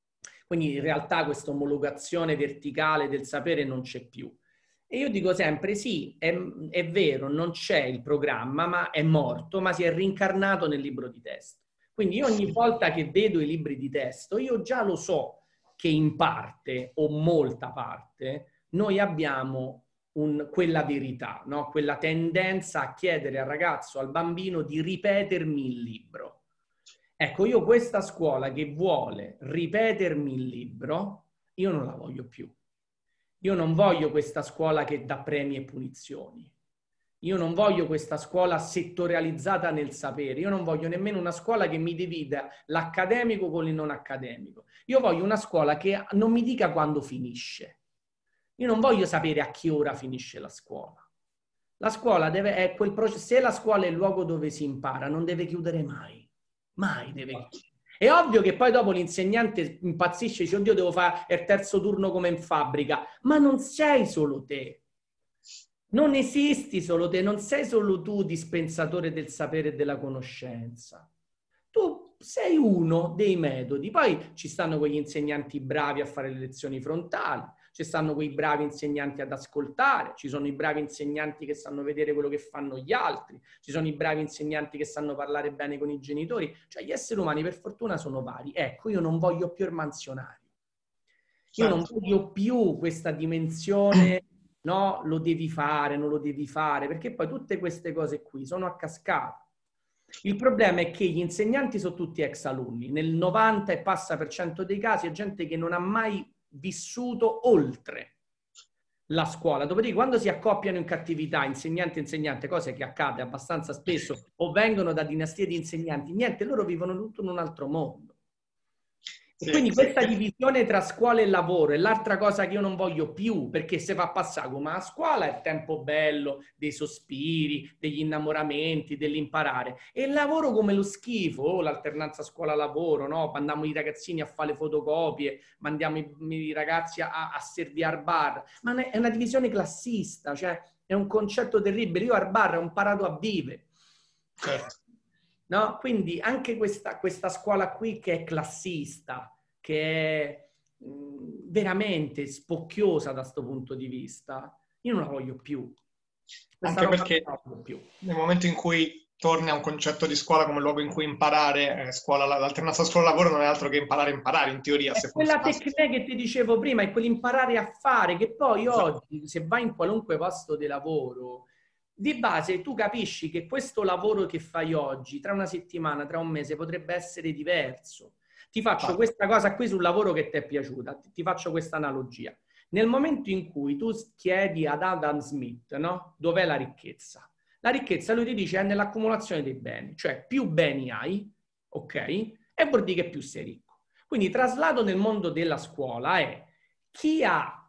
in realtà questa omologazione verticale del sapere non c'è più. E io dico sempre, sì, è vero, non c'è il programma, ma è morto, ma si è rincarnato nel libro di testo. Quindi io ogni volta che vedo i libri di testo, io già lo so che in parte, o molta parte, noi abbiamo quella verità, no? Quella tendenza a chiedere al ragazzo, al bambino, di ripetermi il libro. Ecco, io questa scuola che vuole ripetermi il libro, io non la voglio più. Io non voglio questa scuola che dà premi e punizioni. Io non voglio questa scuola settorializzata nel sapere. Io non voglio nemmeno una scuola che mi divida l'accademico con il non accademico. Io voglio una scuola che non mi dica quando finisce. Io non voglio sapere a che ora finisce la scuola. La scuola è quel processo. Se la scuola è il luogo dove si impara, non deve chiudere mai. Mai deve chiudere. È ovvio che poi dopo l'insegnante impazzisce e dice, oddio, devo fare il terzo turno come in fabbrica. Ma non sei solo te. Non esisti solo te, non sei solo tu dispensatore del sapere e della conoscenza. Tu sei uno dei metodi. Poi ci stanno quegli insegnanti bravi a fare le lezioni frontali, ci stanno quei bravi insegnanti ad ascoltare, ci sono i bravi insegnanti che sanno vedere quello che fanno gli altri, ci sono i bravi insegnanti che sanno parlare bene con i genitori. Cioè gli esseri umani per fortuna sono vari. Ecco, io non voglio più il mansionario. Io non voglio più questa dimensione, no, lo devi fare, non lo devi fare, perché poi tutte queste cose qui sono a cascata. Il problema è che gli insegnanti sono tutti ex alunni, nel 90 e passa per cento dei casi è gente che non ha mai vissuto oltre la scuola. Dopodiché quando si accoppiano in cattività insegnante e insegnante, cosa che accade abbastanza spesso, o vengono da dinastie di insegnanti, niente, loro vivono tutto in un altro mondo. E quindi questa divisione tra scuola e lavoro è l'altra cosa che io non voglio più, perché se va a passare come a scuola è il tempo bello, dei sospiri, degli innamoramenti, dell'imparare. E il lavoro come lo schifo, l'alternanza scuola-lavoro, no? Mandiamo i ragazzini a fare le fotocopie, mandiamo i ragazzi a servire al bar. Ma è una divisione classista, cioè è un concetto terribile. Io al bar ho imparato a vivere. No? Quindi anche questa scuola qui che è classista, che è veramente spocchiosa da questo punto di vista, io non la voglio più. Anche perché nel momento in cui torni a un concetto di scuola come luogo in cui imparare, l'alternanza scuola-lavoro non è altro che imparare, in teoria. È quella tecnica che ti dicevo prima, è quell'imparare a fare, che poi oggi, se vai in qualunque posto di lavoro, di base tu capisci che questo lavoro che fai oggi, tra una settimana, tra un mese, potrebbe essere diverso. Ti faccio questa cosa qui sul lavoro che ti è piaciuta, ti faccio questa analogia. Nel momento in cui tu chiedi ad Adam Smith, no? Dov'è la ricchezza? La ricchezza, lui ti dice, è nell'accumulazione dei beni, cioè più beni hai, ok? E vuol dire che più sei ricco. Quindi traslato nel mondo della scuola è chi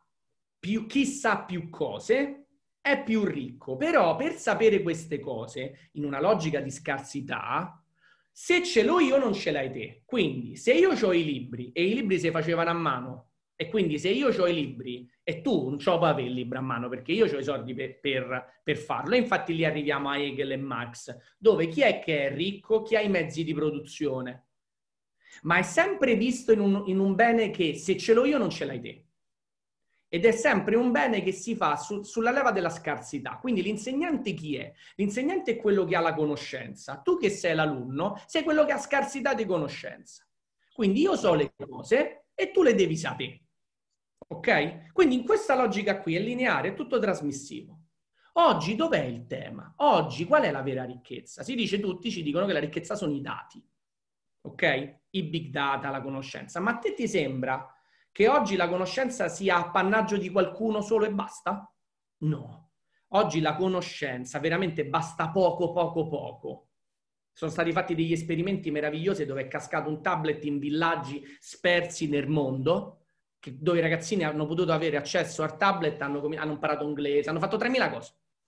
sa più cose è più ricco. Però per sapere queste cose, in una logica di scarsità, se ce l'ho io non ce l'hai te. Quindi se io ho i libri e i libri si facevano a mano, e quindi se io ho i libri e tu non puoi avere il libro a mano perché io ho i soldi per farlo, e infatti lì arriviamo a Hegel e Marx, dove chi è che è ricco? Chi ha i mezzi di produzione. Ma è sempre visto in un bene che se ce l'ho io non ce l'hai te. Ed è sempre un bene che si fa sulla leva della scarsità. Quindi l'insegnante chi è? L'insegnante è quello che ha la conoscenza. Tu che sei l'alunno sei quello che ha scarsità di conoscenza. Quindi io so le cose e tu le devi sapere. Ok? Quindi in questa logica qui è lineare, è tutto trasmissivo. Oggi dov'è il tema? Oggi qual è la vera ricchezza? Tutti ci dicono che la ricchezza sono i dati. Ok? I big data, la conoscenza. Ma a te ti sembra che oggi la conoscenza sia appannaggio di qualcuno solo e basta? No. Oggi la conoscenza veramente basta poco, poco, poco. Sono stati fatti degli esperimenti meravigliosi dove è cascato un tablet in villaggi spersi nel mondo, dove i ragazzini hanno potuto avere accesso al tablet, hanno imparato inglese, hanno fatto 3.000 cose.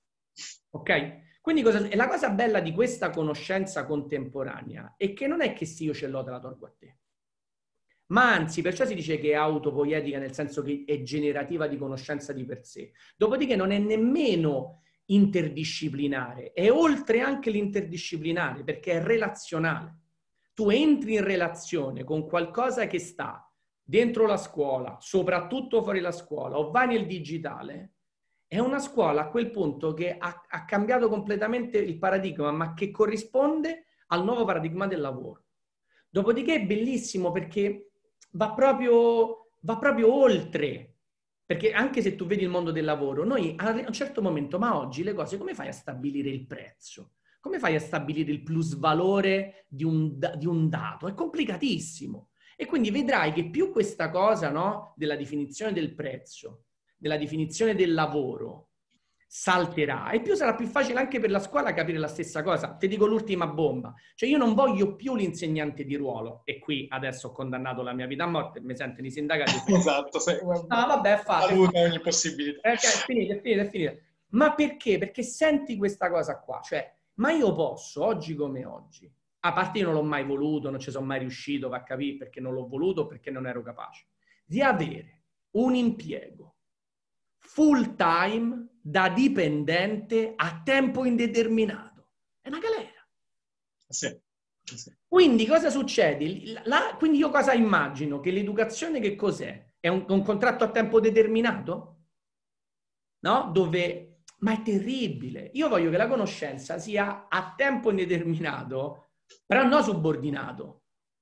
Ok? Quindi la cosa bella di questa conoscenza contemporanea è che non è che se io ce l'ho te la tolgo a te. Ma anzi, perciò si dice che è autopoietica, nel senso che è generativa di conoscenza di per sé. Dopodiché non è nemmeno interdisciplinare, è oltre anche l'interdisciplinare, perché è relazionale. Tu entri in relazione con qualcosa che sta dentro la scuola, soprattutto fuori la scuola, o vai nel digitale, è una scuola a quel punto che ha cambiato completamente il paradigma, ma che corrisponde al nuovo paradigma del lavoro. Dopodiché è bellissimo perché va proprio oltre. Perché anche se tu vedi il mondo del lavoro, noi a un certo momento, ma oggi le cose, come fai a stabilire il prezzo? Come fai a stabilire il plusvalore di un dato? È complicatissimo. E quindi vedrai che più questa cosa, no, della definizione del prezzo, della definizione del lavoro, salterà e più sarà più facile anche per la scuola capire la stessa cosa. Ti dico l'ultima bomba, cioè io non voglio più l'insegnante di ruolo, e qui adesso ho condannato la mia vita a morte, mi sentono i sindacati. Esatto, no, vabbè, fate. Ogni possibilità. È finita. Ma perché? Perché senti questa cosa qua, cioè, ma io posso, oggi come oggi, a parte io non l'ho mai voluto, non ci sono mai riuscito, va a capire perché non l'ho voluto, perché non ero capace, di avere un impiego full time da dipendente a tempo indeterminato. È una galera. Sì. Quindi cosa succede? Quindi io cosa immagino? Che l'educazione che cos'è? È un contratto a tempo determinato? No? Dove... Ma è terribile. Io voglio che la conoscenza sia a tempo indeterminato, però non subordinato.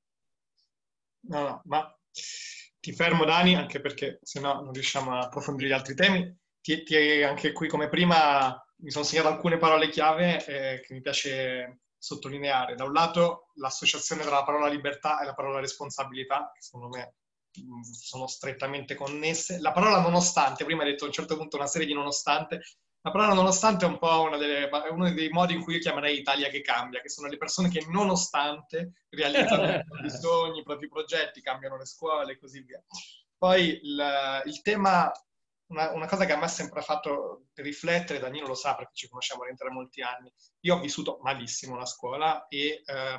No, ma ti fermo Dani, anche perché sennò non riusciamo a approfondire gli altri temi. Anche qui, come prima, mi sono segnato alcune parole chiave che mi piace sottolineare. Da un lato, l'associazione tra la parola libertà e la parola responsabilità, che secondo me sono strettamente connesse. La parola nonostante, prima hai detto a un certo punto una serie di nonostante. La parola nonostante è un po' uno dei modi in cui io chiamerei Italia che cambia, che sono le persone che nonostante realizzano i propri sogni, i propri progetti, cambiano le scuole e così via. Poi il tema, una cosa che a me ha sempre fatto riflettere, Danilo lo sa perché ci conosciamo da molti anni, io ho vissuto malissimo la scuola e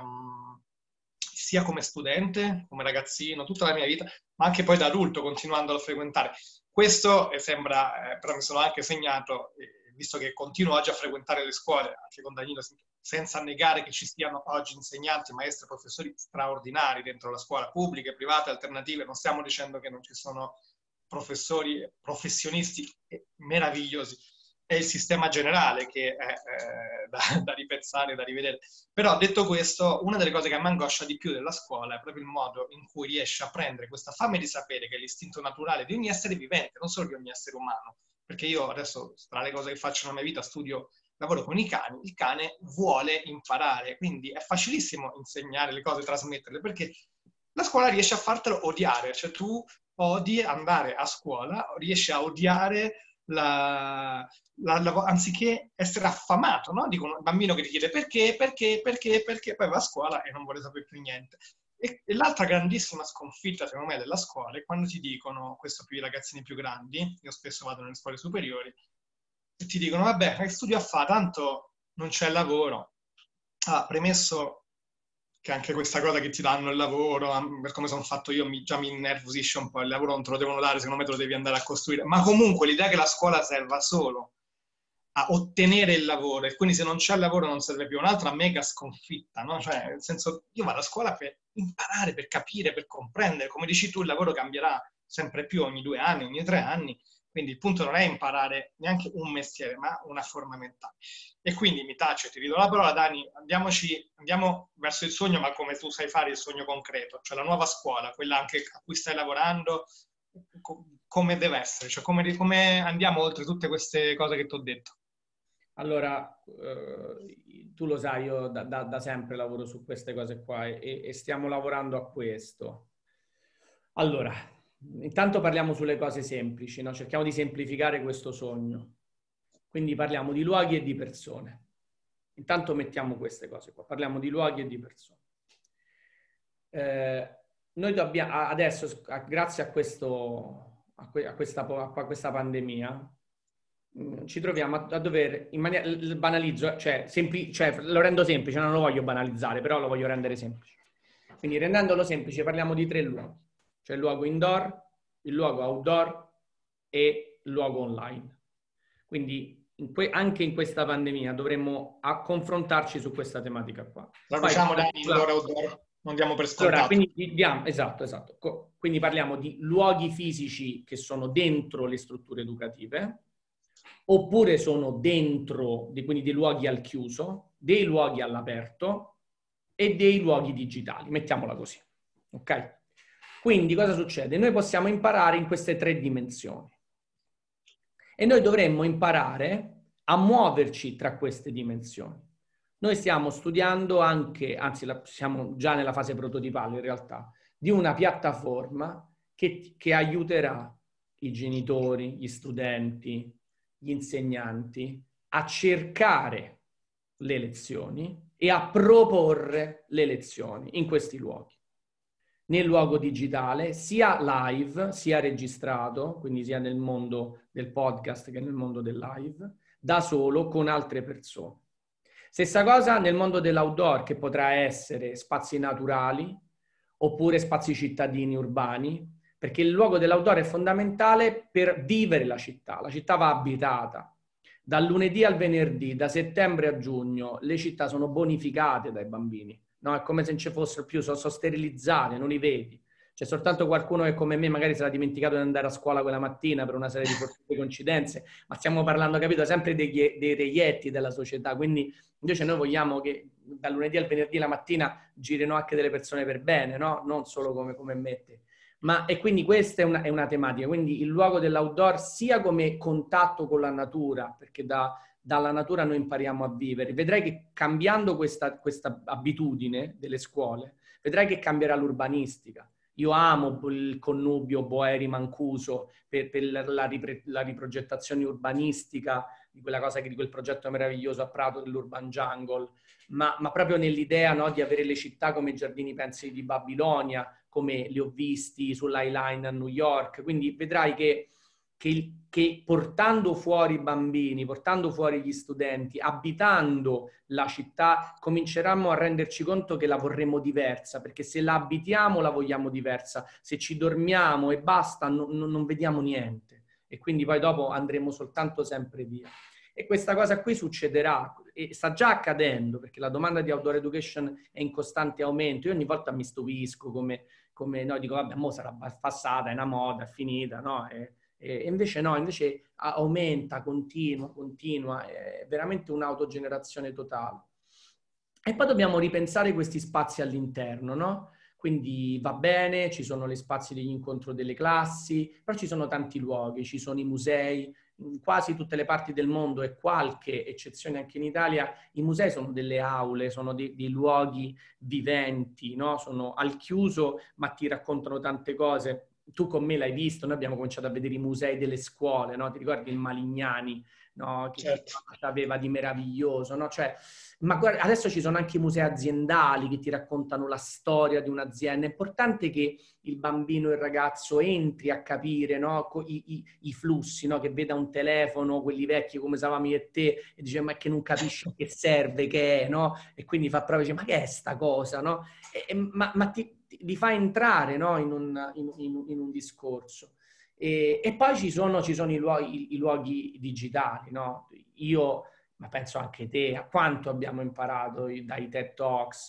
sia come studente, come ragazzino, tutta la mia vita, ma anche poi da adulto, continuando a frequentare. Questo sembra, però mi sono anche segnato, visto che continuo oggi a frequentare le scuole, anche con Danilo, senza negare che ci siano oggi insegnanti, maestri, professori straordinari dentro la scuola, pubbliche, private, alternative, non stiamo dicendo che non ci sono professori, professionisti meravigliosi, è il sistema generale che è da ripensare, da rivedere. Però detto questo, una delle cose che a me angoscia di più della scuola è proprio il modo in cui riesce a prendere questa fame di sapere, che è l'istinto naturale di ogni essere vivente, non solo di ogni essere umano. Perché io adesso, tra le cose che faccio nella mia vita, lavoro con i cani, il cane vuole imparare, quindi è facilissimo insegnare le cose, trasmetterle, perché la scuola riesce a fartelo odiare, cioè tu odi andare a scuola, riesci a odiare anziché essere affamato, no? Dico un bambino che ti chiede perché, poi va a scuola e non vuole sapere più niente. E l'altra grandissima sconfitta, secondo me, della scuola è quando ti dicono, questo più i ragazzini più grandi, io spesso vado nelle scuole superiori, e ti dicono, vabbè, che studio a fare? Tanto non c'è lavoro. Ah, premesso che anche questa cosa che ti danno il lavoro, per come sono fatto io, già mi innervosisce un po', il lavoro non te lo devono dare, secondo me te lo devi andare a costruire, ma comunque l'idea che la scuola serva solo a ottenere il lavoro e quindi se non c'è il lavoro non serve più, un'altra mega sconfitta, no? Cioè, nel senso, io vado a scuola per imparare, per capire, per comprendere, come dici tu, il lavoro cambierà sempre più ogni 2 anni, ogni 3 anni, quindi il punto non è imparare neanche un mestiere, ma una forma mentale. E quindi mi taccio, ti ridò la parola, Dani, andiamo verso il sogno, ma come tu sai fare il sogno concreto, cioè la nuova scuola, quella anche a cui stai lavorando, come deve essere, cioè come andiamo oltre tutte queste cose che ti ho detto. Allora, tu lo sai, io da sempre lavoro su queste cose qua e stiamo lavorando a questo. Allora, intanto parliamo sulle cose semplici, no? Cerchiamo di semplificare questo sogno. Quindi parliamo di luoghi e di persone. Intanto mettiamo queste cose qua, parliamo di luoghi e di persone. Noi dobbiamo, adesso, grazie a questa pandemia, ci troviamo a dover, in maniera, banalizzo, cioè lo rendo semplice, non lo voglio banalizzare, però lo voglio rendere semplice. Quindi rendendolo semplice parliamo di 3 luoghi, cioè il luogo indoor, il luogo outdoor e il luogo online. Quindi anche in questa pandemia dovremmo confrontarci su questa tematica qua. Traduciamo da indoor outdoor, non diamo per scontato. Allora, quindi esatto. Quindi parliamo di luoghi fisici che sono dentro le strutture educative, oppure sono dentro, quindi dei luoghi al chiuso, dei luoghi all'aperto e dei luoghi digitali, mettiamola così, ok? Quindi cosa succede? Noi possiamo imparare in queste 3 dimensioni e noi dovremmo imparare a muoverci tra queste dimensioni. Noi stiamo studiando anche, anzi siamo già nella fase prototipale in realtà, di una piattaforma che aiuterà i genitori, gli studenti, gli insegnanti a cercare le lezioni e a proporre le lezioni in questi luoghi. Nel luogo digitale, sia live, sia registrato, quindi sia nel mondo del podcast che nel mondo del live, da solo con altre persone. Stessa cosa nel mondo dell'outdoor, che potrà essere spazi naturali oppure spazi cittadini urbani, perché il luogo dell'outdoor è fondamentale per vivere la città. La città va abitata. Dal lunedì al venerdì, da settembre a giugno, le città sono bonificate dai bambini. No, è come se non ci fossero più, sono sterilizzate, non li vedi. C'è soltanto qualcuno che come me magari si era dimenticato di andare a scuola quella mattina per una serie di fortuite coincidenze, ma stiamo parlando, capito, sempre dei reietti della società. Quindi invece noi vogliamo che dal lunedì al venerdì la mattina girino anche delle persone per bene, no? Non solo come me. E quindi questa è una tematica. Quindi il luogo dell'outdoor sia come contatto con la natura, perché dalla natura noi impariamo a vivere. Vedrai che cambiando questa abitudine delle scuole, vedrai che cambierà l'urbanistica. Io amo il connubio Boeri-Mancuso per la riprogettazione urbanistica di quella cosa, di quel progetto meraviglioso a Prato dell'Urban Jungle, ma proprio nell'idea, no, di avere le città come i giardini pensili di Babilonia, come li ho visti sull'High Line a New York. Quindi vedrai che portando fuori i bambini, portando fuori gli studenti, abitando la città, cominceremo a renderci conto che la vorremmo diversa, perché se la abitiamo la vogliamo diversa, se ci dormiamo e basta non vediamo niente e quindi poi dopo andremo soltanto sempre via. E questa cosa qui succederà e sta già accadendo, perché la domanda di outdoor education è in costante aumento. Io ogni volta mi stupisco come no, dico vabbè, mo sarà passata, è una moda, è finita, no? E invece no, invece aumenta, continua, è veramente un'autogenerazione totale. E poi dobbiamo ripensare questi spazi all'interno, no? Quindi va bene, ci sono gli spazi degli incontri delle classi, però ci sono tanti luoghi, ci sono i musei, in quasi tutte le parti del mondo e qualche eccezione anche in Italia, i musei sono delle aule, sono dei luoghi viventi, no? Sono al chiuso, ma ti raccontano tante cose. Tu con me l'hai visto, noi abbiamo cominciato a vedere i musei delle scuole, no? Ti ricordi il Malignani, no? Che aveva di meraviglioso, no? Cioè, ma guarda, adesso ci sono anche i musei aziendali che ti raccontano la storia di un'azienda. È importante che il bambino, il ragazzo entri a capire, no? I flussi, no? Che veda un telefono, quelli vecchi come usavamo io e te, e dice ma che non capisce che serve, che è, no? E quindi fa proprio, dice ma che è sta cosa, no? Ma li fa entrare, no? in un discorso. E poi ci sono i luoghi digitali, no? Ma penso anche te, a quanto abbiamo imparato dai TED Talks,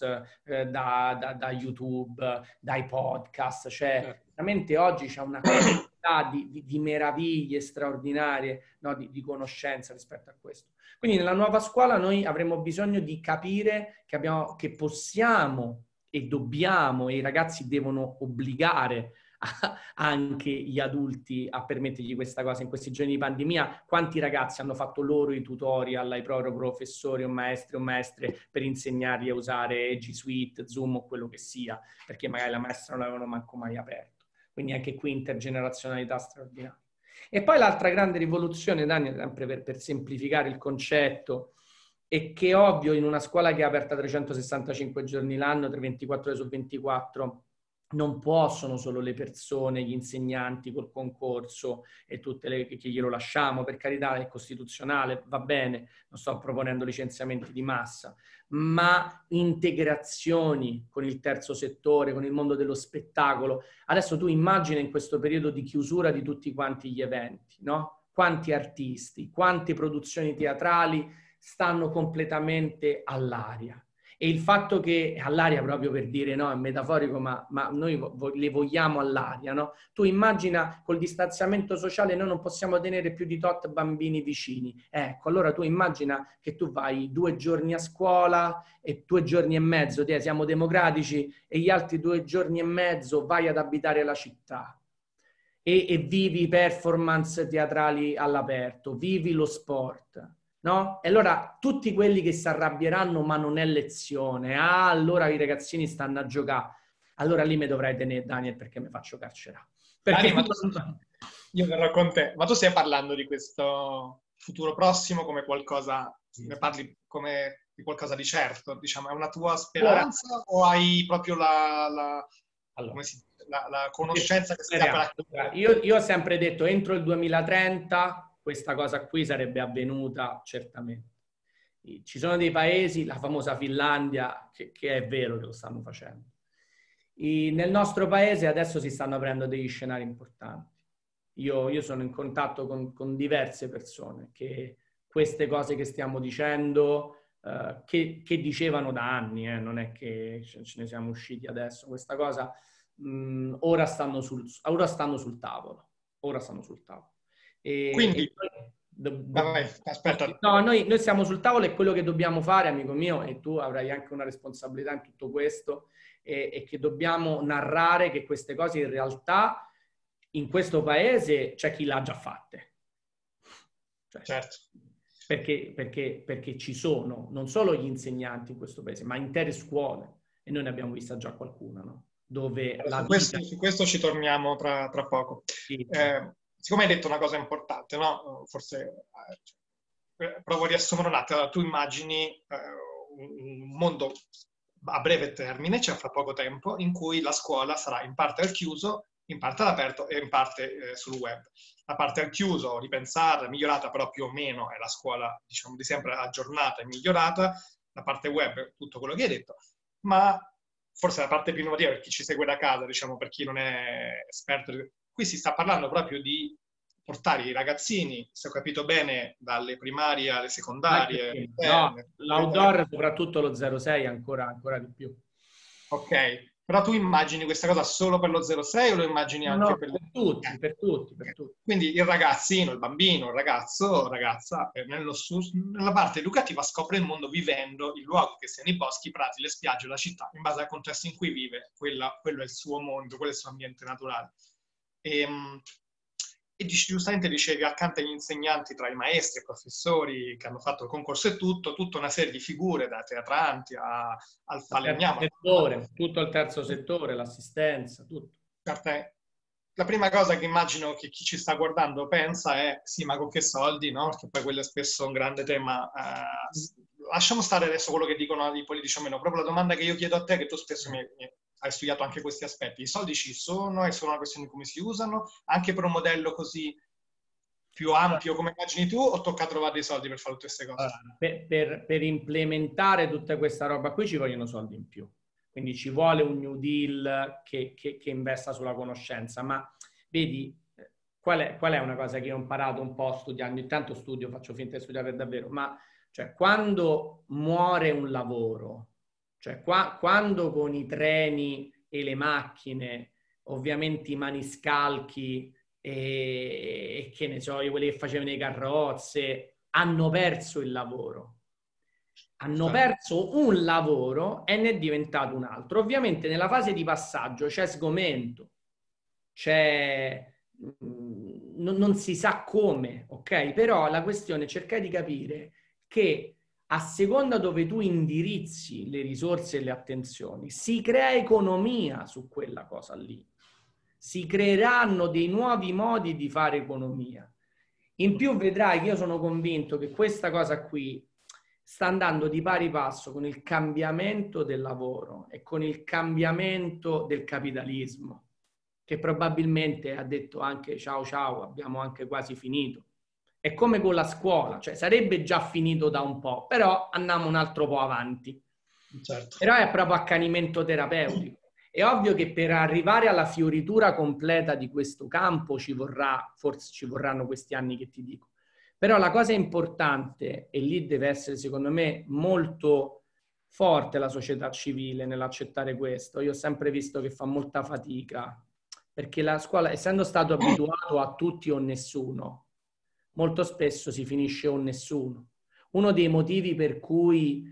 da YouTube, dai podcast, cioè veramente oggi c'è una quantità di meraviglie straordinarie, no? di conoscenza rispetto a questo. Quindi nella nuova scuola noi avremo bisogno di capire che possiamo e dobbiamo, e i ragazzi devono obbligare anche gli adulti a permettergli questa cosa. In questi giorni di pandemia, quanti ragazzi hanno fatto loro i tutorial ai propri professori o maestri o maestre per insegnargli a usare G Suite, Zoom o quello che sia, perché magari la maestra non l'avevano manco mai aperto. Quindi anche qui intergenerazionalità straordinaria. E poi l'altra grande rivoluzione, Daniel, sempre per semplificare il concetto, è che ovvio in una scuola che è aperta 365 giorni l'anno, 24 ore su 24, non possono solo le persone, gli insegnanti col concorso e tutte le che glielo lasciamo, per carità è costituzionale, va bene, non sto proponendo licenziamenti di massa, ma integrazioni con il terzo settore, con il mondo dello spettacolo. Adesso tu immagina in questo periodo di chiusura di tutti quanti gli eventi, no? Quanti artisti, quante produzioni teatrali stanno completamente all'aria. E il fatto che all'aria, proprio per dire, no, è metaforico, ma noi le vogliamo all'aria, no? Tu immagina col distanziamento sociale noi non possiamo tenere più di tot bambini vicini. Ecco, allora tu immagina che tu vai 2 giorni a scuola e 2 giorni e mezzo, siamo democratici, e gli altri 2 giorni e mezzo vai ad abitare la città. E vivi performance teatrali all'aperto, vivi lo sport. No? E allora tutti quelli che si arrabbieranno, ma non è lezione, allora i ragazzini stanno a giocare, allora lì mi dovrai tenere, Daniel, perché mi faccio carcerare. Perché io verrò con te, ma tu stai parlando di questo futuro prossimo come qualcosa, ne parli come di qualcosa di certo, diciamo, è una tua speranza o hai proprio la conoscenza che sia quella? Io ho sempre detto entro il 2030 questa cosa qui sarebbe avvenuta certamente. Ci sono dei paesi, la famosa Finlandia, che è vero che lo stanno facendo. Nel nostro paese adesso si stanno aprendo degli scenari importanti. Io sono in contatto con diverse persone che queste cose che stiamo dicendo, che dicevano da anni, non è che ce ne siamo usciti adesso, questa cosa ora stanno sul tavolo. Ora stanno sul tavolo. Quindi, aspetta. No, noi siamo sul tavolo e quello che dobbiamo fare, amico mio, e tu avrai anche una responsabilità in tutto questo, è che dobbiamo narrare che queste cose in realtà in questo paese c'è chi l'ha già fatte. Cioè, certo. Perché ci sono non solo gli insegnanti in questo paese, ma intere scuole, e noi ne abbiamo vista già qualcuna, no? Dove su questo ci torniamo tra poco. Sì. Siccome hai detto una cosa importante, no? Forse provo a riassumere un attimo. Tu immagini un mondo a breve termine, cioè fra poco tempo, in cui la scuola sarà in parte al chiuso, in parte all'aperto e in parte sul web. La parte al chiuso, ripensata, migliorata, però più o meno è la scuola, diciamo, di sempre aggiornata e migliorata. La parte web, tutto quello che hai detto. Ma forse la parte più innovativa per chi ci segue da casa, diciamo, per chi non è esperto. Qui si sta parlando proprio di portare i ragazzini, se ho capito bene, dalle primarie alle secondarie. No, l'outdoor, soprattutto lo 06, ancora di più. Ok, però tu immagini questa cosa solo per lo 06 o lo immagini anche per tutti, per tutti. Quindi il ragazzino, il bambino, il ragazzo, ragazza, nella parte educativa scopre il mondo vivendo il luogo, che siano i boschi, i prati, le spiagge, la città, in base al contesto in cui vive, quello è il suo mondo, quello è il suo ambiente naturale. E giustamente dicevi, accanto agli insegnanti, tra i maestri, i professori che hanno fatto il concorso e tutto, tutta una serie di figure, da teatranti al falegname. Tutto il terzo settore, l'assistenza, tutto. La prima cosa che immagino che chi ci sta guardando pensa è, sì, ma con che soldi, no? Perché poi quello è spesso un grande tema. Lasciamo stare adesso quello che dicono i politici o meno, proprio la domanda che io chiedo a te, che tu spesso hai studiato anche questi aspetti. I soldi ci sono, è solo una questione di come si usano, anche per un modello così più ampio come immagini tu, o tocca trovare dei soldi per fare tutte queste cose? Per implementare tutta questa roba qui ci vogliono soldi in più. Quindi ci vuole un New Deal che investa sulla conoscenza. Ma vedi, qual è una cosa che ho imparato un po' studiando? Intanto studio, faccio finta di studiare per davvero, ma cioè, quando muore un lavoro, cioè quando con i treni e le macchine, ovviamente i maniscalchi e che ne so, quelli che facevano le carrozze, hanno perso il lavoro. Hanno perso un lavoro e ne è diventato un altro. Ovviamente nella fase di passaggio c'è sgomento, non si sa come, ok? Però la questione è cercare di capire che a seconda dove tu indirizzi le risorse e le attenzioni, si crea economia su quella cosa lì. Si creeranno dei nuovi modi di fare economia. In più vedrai che io sono convinto che questa cosa qui sta andando di pari passo con il cambiamento del lavoro e con il cambiamento del capitalismo, che probabilmente ha detto anche ciao ciao, abbiamo anche quasi finito. È come con la scuola, cioè sarebbe già finito da un po', però andiamo un altro po' avanti. Certo. Però è proprio accanimento terapeutico. È ovvio che per arrivare alla fioritura completa di questo campo forse ci vorranno questi anni che ti dico. Però la cosa importante, e lì deve essere secondo me molto forte la società civile nell'accettare questo, io ho sempre visto che fa molta fatica, perché la scuola, essendo stato abituato a tutti o nessuno, molto spesso si finisce o nessuno. Uno dei motivi per cui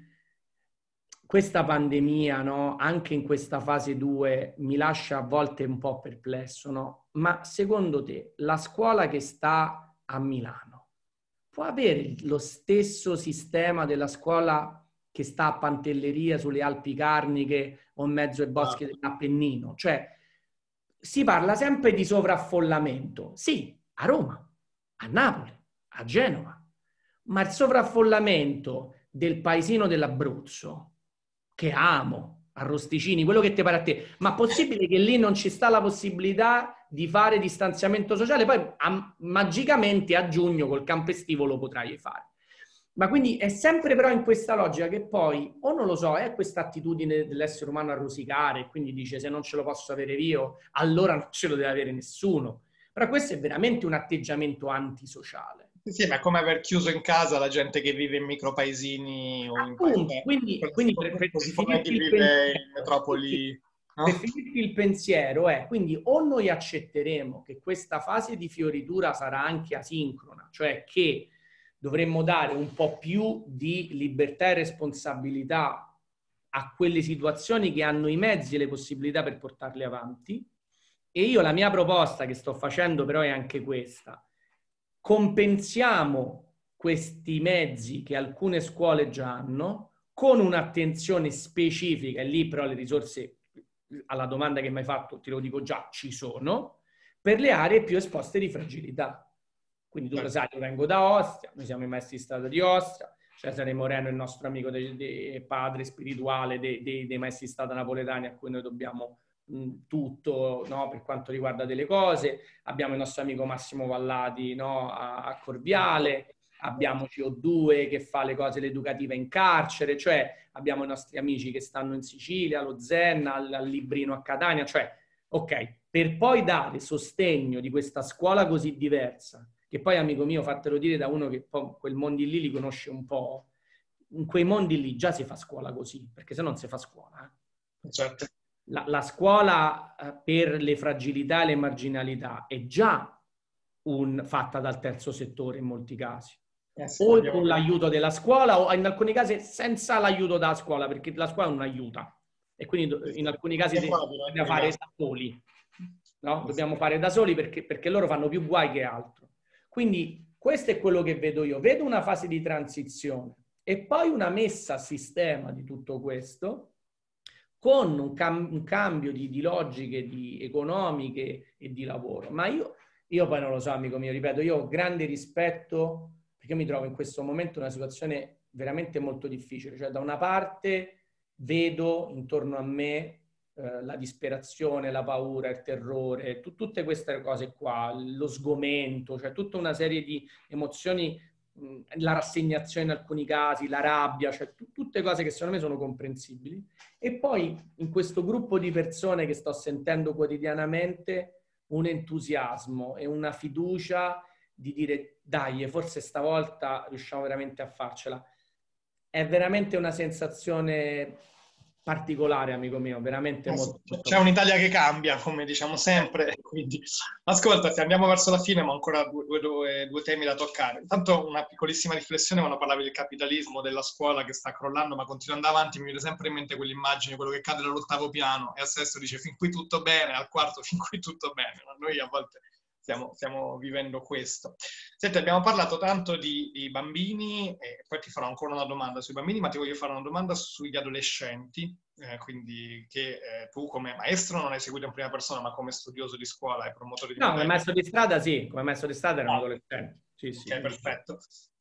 questa pandemia, no, anche in questa fase 2, mi lascia a volte un po' perplesso, no? Ma secondo te la scuola che sta a Milano può avere lo stesso sistema della scuola che sta a Pantelleria sulle Alpi Carniche o in mezzo ai boschi dell'Appennino? Cioè, si parla sempre di sovraffollamento. Sì, a Roma, a Napoli, a Genova, ma il sovraffollamento del paesino dell'Abruzzo, che amo, arrosticini, quello che ti pare a te, ma possibile che lì non ci sta la possibilità di fare distanziamento sociale? Poi magicamente a giugno col campo estivo lo potrai fare. Ma quindi è sempre però in questa logica che poi, o non lo so, è questa attitudine dell'essere umano a rosicare, quindi dice se non ce lo posso avere io, allora non ce lo deve avere nessuno. Però questo è veramente un atteggiamento antisociale. Sì, ma è come aver chiuso in casa la gente che vive in micropaesini o in paesi. Quindi per chi vive in metropoli. No? Per finirti il pensiero è, quindi o noi accetteremo che questa fase di fioritura sarà anche asincrona, cioè che dovremmo dare un po' più di libertà e responsabilità a quelle situazioni che hanno i mezzi e le possibilità per portarle avanti. E io la mia proposta che sto facendo però è anche questa. Compensiamo questi mezzi che alcune scuole già hanno con un'attenzione specifica, e lì però le risorse, alla domanda che mi hai fatto, te lo dico già, ci sono, per le aree più esposte di fragilità. Quindi tu lo sai, io vengo da Ostia, noi siamo i maestri di strada di Ostia, Cesare Moreno è il nostro amico padre spirituale dei maestri di strada napoletani a cui noi dobbiamo tutto, no, per quanto riguarda delle cose. Abbiamo il nostro amico Massimo Vallati, no, a Corviale, abbiamo CO2 che fa le cose educative in carcere, cioè abbiamo i nostri amici che stanno in Sicilia, allo Zen, al Librino a Catania, cioè ok, per poi dare sostegno di questa scuola così diversa, che poi amico mio, fatelo dire da uno che poi quel mondi lì li conosce un po', in quei mondi lì già si fa scuola così, perché se non si fa scuola. Certo. La scuola per le fragilità e le marginalità è già fatta dal terzo settore in molti casi. O con l'aiuto della scuola o in alcuni casi senza l'aiuto della scuola, perché la scuola non aiuta. E quindi in alcuni casi bisogna fare da soli. no? Dobbiamo fare da soli perché loro fanno più guai che altro. Quindi questo è quello che vedo io. Vedo una fase di transizione e poi una messa a sistema di tutto questo con un cambio di logiche economiche e di lavoro. Ma io poi non lo so, amico mio, ripeto, io ho grande rispetto perché mi trovo in questo momento in una situazione veramente molto difficile. Cioè, da una parte vedo intorno a me la disperazione, la paura, il terrore, tutte queste cose qua, lo sgomento, cioè tutta una serie di emozioni, la rassegnazione in alcuni casi, la rabbia, cioè tutte cose che secondo me sono comprensibili. E poi in questo gruppo di persone che sto sentendo quotidianamente un entusiasmo e una fiducia di dire dai, forse stavolta riusciamo veramente a farcela. È veramente una sensazione particolare, amico mio, veramente molto, molto. C'è un'Italia che cambia, come diciamo sempre. Quindi, ascolta, andiamo verso la fine, ma ancora due temi da toccare. Intanto una piccolissima riflessione quando parlavi del capitalismo, della scuola che sta crollando, ma continua ad andare avanti, mi viene sempre in mente quell'immagine, quello che cade dall'ottavo piano e al sesto dice fin qui tutto bene, al quarto fin qui tutto bene. Noi a volte stiamo vivendo questo. Senti, abbiamo parlato tanto di bambini, e poi ti farò ancora una domanda sui bambini, ma ti voglio fare una domanda sugli adolescenti, quindi che tu come maestro non hai seguito in prima persona, ma come studioso di scuola e promotore di No, come modelli. maestro di strada sì, come maestro di strada erano adolescenti. Sì, Ok, sì. perfetto.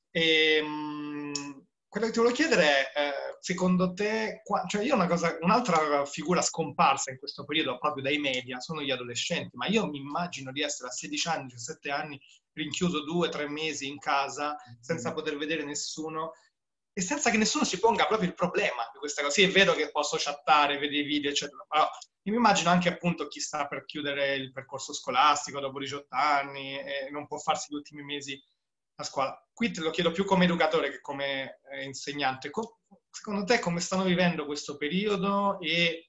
Quello che ti volevo chiedere è, secondo te, cioè io un'altra figura scomparsa in questo periodo proprio dai media sono gli adolescenti, ma io mi immagino di essere a 16 anni, 17 anni, rinchiuso 2 o 3 mesi in casa senza poter vedere nessuno e senza che nessuno si ponga proprio il problema di questa cosa. Sì, è vero che posso chattare, vedere i video, eccetera, però io mi immagino anche appunto chi sta per chiudere il percorso scolastico dopo 18 anni e non può farsi gli ultimi mesi a scuola. Qui te lo chiedo più come educatore che come insegnante. Secondo te come stanno vivendo questo periodo e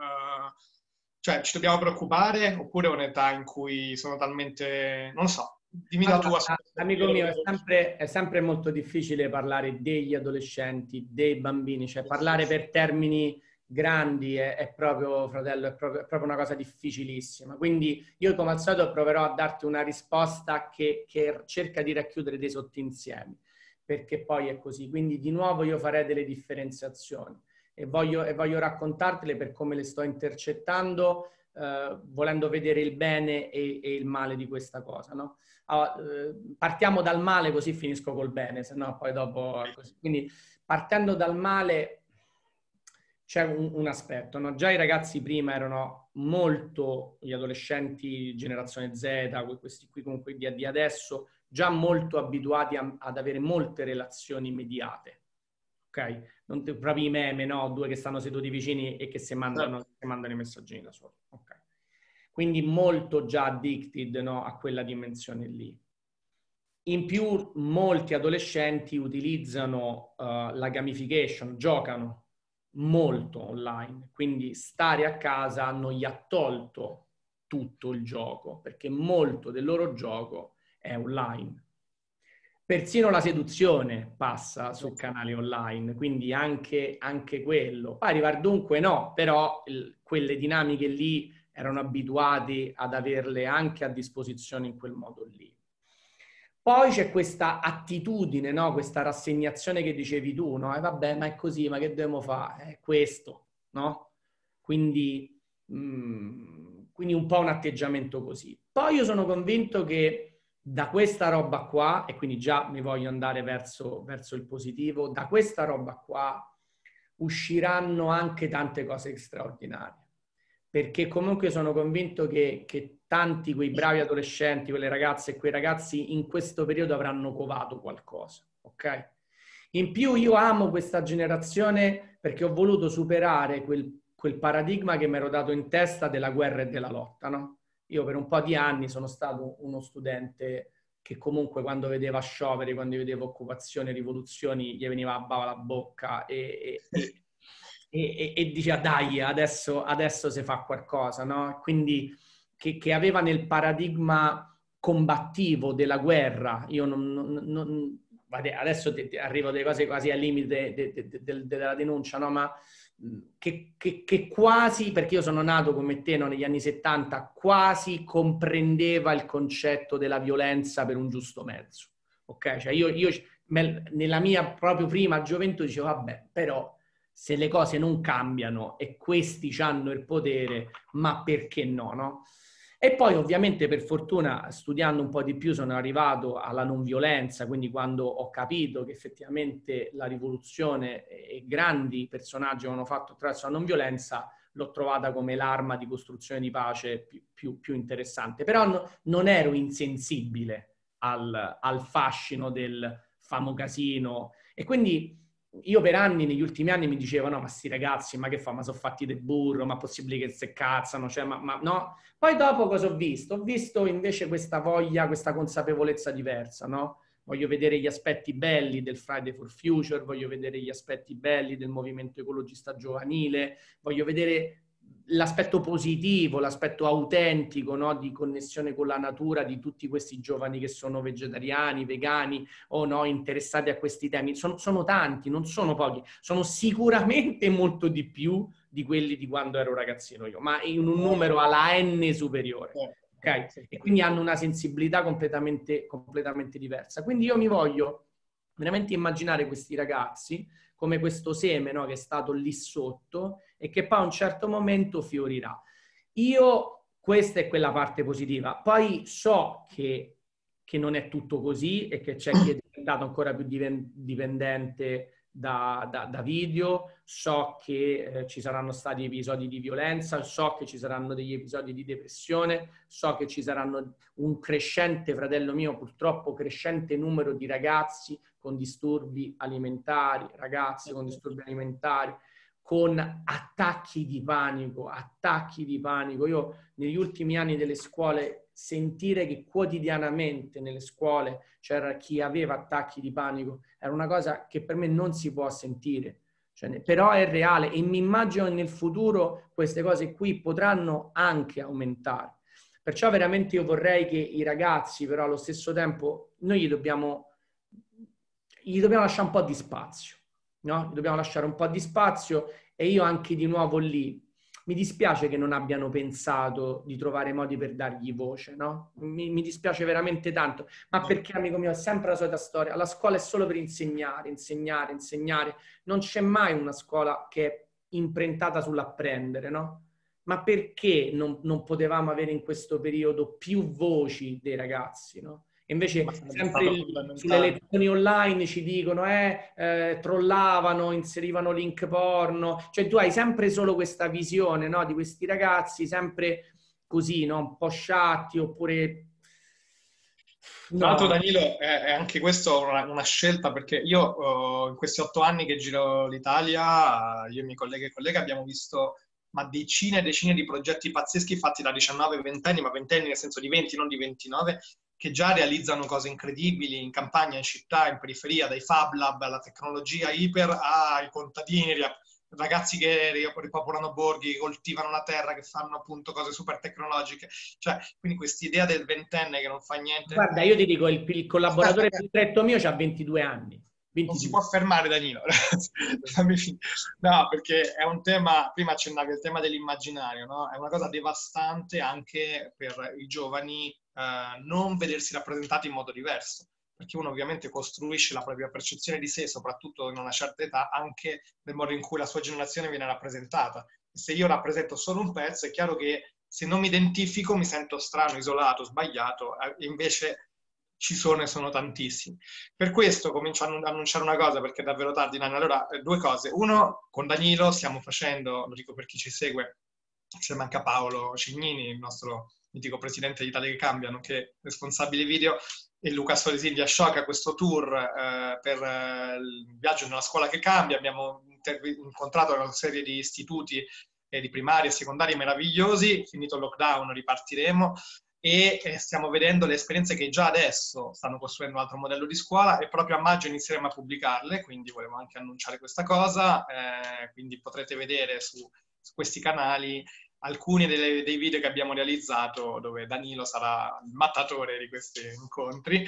cioè ci dobbiamo preoccupare oppure è un'età in cui sono talmente, non lo so, dimmi la tua. Amico mio, è sempre molto difficile parlare degli adolescenti, dei bambini, cioè parlare per termini grandi è proprio, fratello, è proprio una cosa difficilissima. Quindi io come al solito proverò a darti una risposta che cerca di racchiudere dei sottinsiemi, perché poi è così. Quindi di nuovo io farei delle differenziazioni e voglio raccontartele per come le sto intercettando, volendo vedere il bene e il male di questa cosa, no? Partiamo dal male così finisco col bene, se no poi dopo così. Quindi partendo dal male c'è un aspetto, no? Già i ragazzi prima erano molto, gli adolescenti generazione Z, questi qui comunque di adesso, già molto abituati ad avere molte relazioni immediate, ok? Non proprio i meme, no? Due che stanno seduti vicini e che si mandano i messaggini da soli, ok? Quindi molto già addicted, no, a quella dimensione lì. In più molti adolescenti utilizzano la gamification, giocano molto online, quindi stare a casa non gli ha tolto tutto il gioco, perché molto del loro gioco è online. Persino la seduzione passa su canali online, quindi anche quello. Poi arrivare dunque no, però quelle dinamiche lì erano abituati ad averle anche a disposizione in quel modo lì. Poi c'è questa attitudine, no? Questa rassegnazione che dicevi tu, no? E vabbè, ma è così, ma che dobbiamo fare? È questo, no? Quindi un po' un atteggiamento così. Poi io sono convinto che da questa roba qua, e quindi già mi voglio andare verso il positivo, da questa roba qua usciranno anche tante cose straordinarie. Perché comunque sono convinto che tanti quei bravi adolescenti, quelle ragazze e quei ragazzi in questo periodo avranno covato qualcosa, ok? In più io amo questa generazione perché ho voluto superare quel paradigma che mi ero dato in testa della guerra e della lotta, no? Io per un po' di anni sono stato uno studente che comunque quando vedeva scioperi, quando vedeva occupazioni, rivoluzioni, gli veniva a bava la bocca e diceva dai, adesso si fa qualcosa, no? Quindi che aveva nel paradigma combattivo della guerra, io adesso arrivo a delle cose quasi al limite della denuncia, no? Ma che quasi, perché io sono nato come te, no, negli anni 70, quasi comprendeva il concetto della violenza per un giusto mezzo. Ok? Cioè io nella mia proprio prima gioventù dicevo, vabbè, però se le cose non cambiano e questi hanno il potere, ma perché no, no? E poi ovviamente per fortuna studiando un po' di più sono arrivato alla non violenza, quindi quando ho capito che effettivamente la rivoluzione e grandi personaggi hanno fatto attraverso la non violenza, l'ho trovata come l'arma di costruzione di pace più interessante. Però non ero insensibile al fascino del famo casino e quindi io per anni, negli ultimi anni mi dicevano, ma sti ragazzi, ma che fa? Ma sono fatti del burro, ma è possibile che se cazzano? Cioè, ma no. Poi dopo cosa ho visto? Ho visto invece questa voglia, questa consapevolezza diversa, no? Voglio vedere gli aspetti belli del Friday for Future, voglio vedere gli aspetti belli del movimento ecologista giovanile, voglio vedere l'aspetto positivo, l'aspetto autentico, no? Di connessione con la natura di tutti questi giovani che sono vegetariani, vegani o no, interessati a questi temi. Sono tanti, non sono pochi, sono sicuramente molto di più di quelli di quando ero ragazzino io, ma in un numero alla N superiore. Ok? E quindi hanno una sensibilità completamente diversa. Quindi io mi voglio veramente immaginare questi ragazzi come questo seme, no, che è stato lì sotto e che poi a un certo momento fiorirà. Questa è quella parte positiva. Poi so che non è tutto così e che c'è chi è diventato ancora più dipendente da video, so che ci saranno stati episodi di violenza, so che ci saranno degli episodi di depressione, so che ci saranno un crescente, fratello mio, purtroppo crescente numero di ragazzi con disturbi alimentari, ragazzi con disturbi alimentari, con attacchi di panico. Io negli ultimi anni delle scuole sentire che quotidianamente nelle scuole c'era chi aveva attacchi di panico era una cosa che per me non si può sentire, cioè, però è reale e mi immagino che nel futuro queste cose qui potranno anche aumentare. Perciò veramente io vorrei che i ragazzi però allo stesso tempo noi gli dobbiamo lasciare un po' di spazio, no? Gli dobbiamo lasciare un po' di spazio e io anche di nuovo lì mi dispiace che non abbiano pensato di trovare modi per dargli voce, no? Mi dispiace veramente tanto, ma perché, amico mio, è sempre la solita storia. La scuola è solo per insegnare. Non c'è mai una scuola che è imprentata sull'apprendere, no? Ma perché non potevamo avere in questo periodo più voci dei ragazzi, no? E invece sempre sulle lezioni online ci dicono trollavano, inserivano link porno, cioè tu hai sempre solo questa visione, no, di questi ragazzi sempre così, no, un po' sciatti oppure Tra l'altro, Danilo, è anche questo una scelta perché io in questi 8 anni che giro l'Italia, io e i miei colleghi e colleghe abbiamo visto ma decine e decine di progetti pazzeschi fatti da 19-20 anni, ma 20 anni nel senso di 20, non di 29, che già realizzano cose incredibili in campagna, in città, in periferia, dai Fab Lab alla tecnologia iper ai contadini, ragazzi che ripopolano borghi, coltivano la terra, che fanno appunto cose super tecnologiche. Cioè, quindi quest'idea del ventenne che non fa niente. Guarda, io ti dico, il collaboratore più stretto mio ha 22 anni. 22. Non si può fermare, Danilo. No, perché è un tema, prima accennavi al tema dell'immaginario, no? È una cosa devastante anche per i giovani non vedersi rappresentati in modo diverso, perché uno ovviamente costruisce la propria percezione di sé, soprattutto in una certa età, anche nel modo in cui la sua generazione viene rappresentata. Se io rappresento solo un pezzo, è chiaro che se non mi identifico mi sento strano, isolato, sbagliato, invece ci sono e sono tantissimi. Per questo comincio ad annunciare una cosa, perché è davvero tardi, Nanni. Allora, due cose. Uno, con Danilo stiamo facendo, lo dico per chi ci segue, insieme anche a Paolo Cignini, il nostro mitico presidente di Italia che Cambia, nonché responsabile video, e Luca Soresini di Ashoka, questo tour per il viaggio nella scuola che cambia. Abbiamo incontrato una serie di istituti di primari e secondari meravigliosi. Finito il lockdown ripartiremo e stiamo vedendo le esperienze che già adesso stanno costruendo un altro modello di scuola e proprio a maggio inizieremo a pubblicarle, quindi volevo anche annunciare questa cosa, quindi potrete vedere su questi canali alcuni dei video che abbiamo realizzato dove Danilo sarà il mattatore di questi incontri.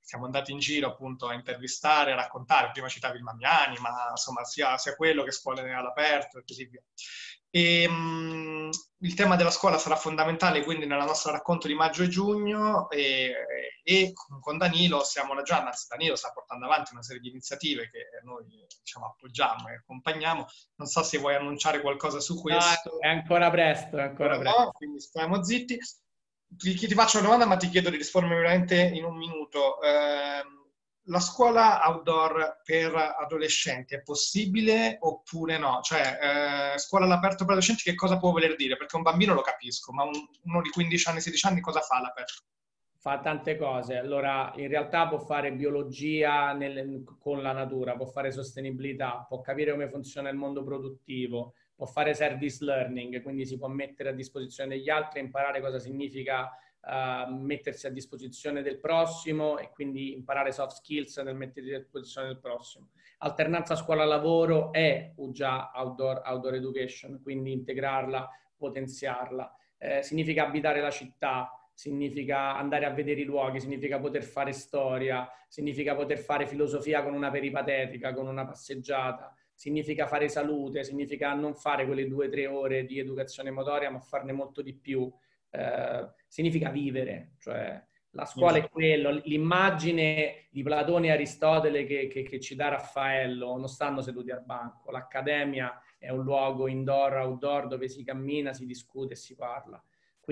siamo andati in giro appunto a intervistare, a raccontare, prima citavi il Mamiani, ma insomma sia quello che scuole all'aperto e così via. E, il tema della scuola sarà fondamentale quindi nella nostra racconto di maggio e giugno e con Danilo stiamo ragionando, anzi Danilo sta portando avanti una serie di iniziative che noi diciamo appoggiamo e accompagniamo. Non so se vuoi annunciare qualcosa su questo. No, è ancora presto, è ancora presto. No, quindi stiamo zitti. Ti faccio una domanda, ma ti chiedo di rispondermi veramente in un minuto. La scuola outdoor per adolescenti è possibile oppure no? Cioè, scuola all'aperto per adolescenti che cosa può voler dire? Perché un bambino lo capisco, ma uno di 15 anni, 16 anni cosa fa all'aperto? Fa tante cose. Allora, in realtà può fare biologia con la natura, può fare sostenibilità, può capire come funziona il mondo produttivo, può fare service learning, quindi si può mettere a disposizione degli altri e imparare cosa significa mettersi a disposizione del prossimo e quindi imparare soft skills nel mettersi a disposizione del prossimo. Alternanza scuola-lavoro è già outdoor education, quindi integrarla, potenziarla. Significa abitare la città, significa andare a vedere i luoghi, significa poter fare storia, significa poter fare filosofia con una peripatetica, con una passeggiata, significa fare salute, significa non fare quelle 2 o 3 ore di educazione motoria, ma farne molto di più. Significa vivere, cioè la scuola è quello, l'immagine di Platone e Aristotele che ci dà Raffaello, non stanno seduti al banco, l'accademia è un luogo indoor, outdoor, dove si cammina, si discute e si parla.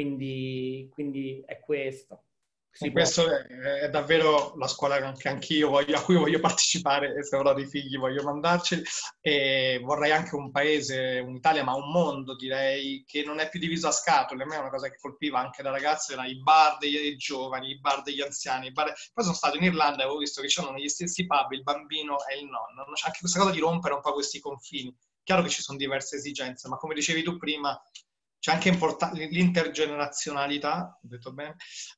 Quindi è questo. Questo è davvero la scuola che anch'io a cui voglio partecipare e se avrò dei figli voglio mandarceli. E vorrei anche un paese, un'Italia, ma un mondo direi, che non è più diviso a scatole. A me è una cosa che colpiva anche da ragazzo, era i bar dei giovani, i bar degli anziani. Poi sono stato in Irlanda e avevo visto che c'erano negli stessi pub il bambino e il nonno. C'è anche questa cosa di rompere un po' questi confini. Chiaro che ci sono diverse esigenze, ma come dicevi tu prima, c'è anche l'intergenerazionalità, ho detto bene,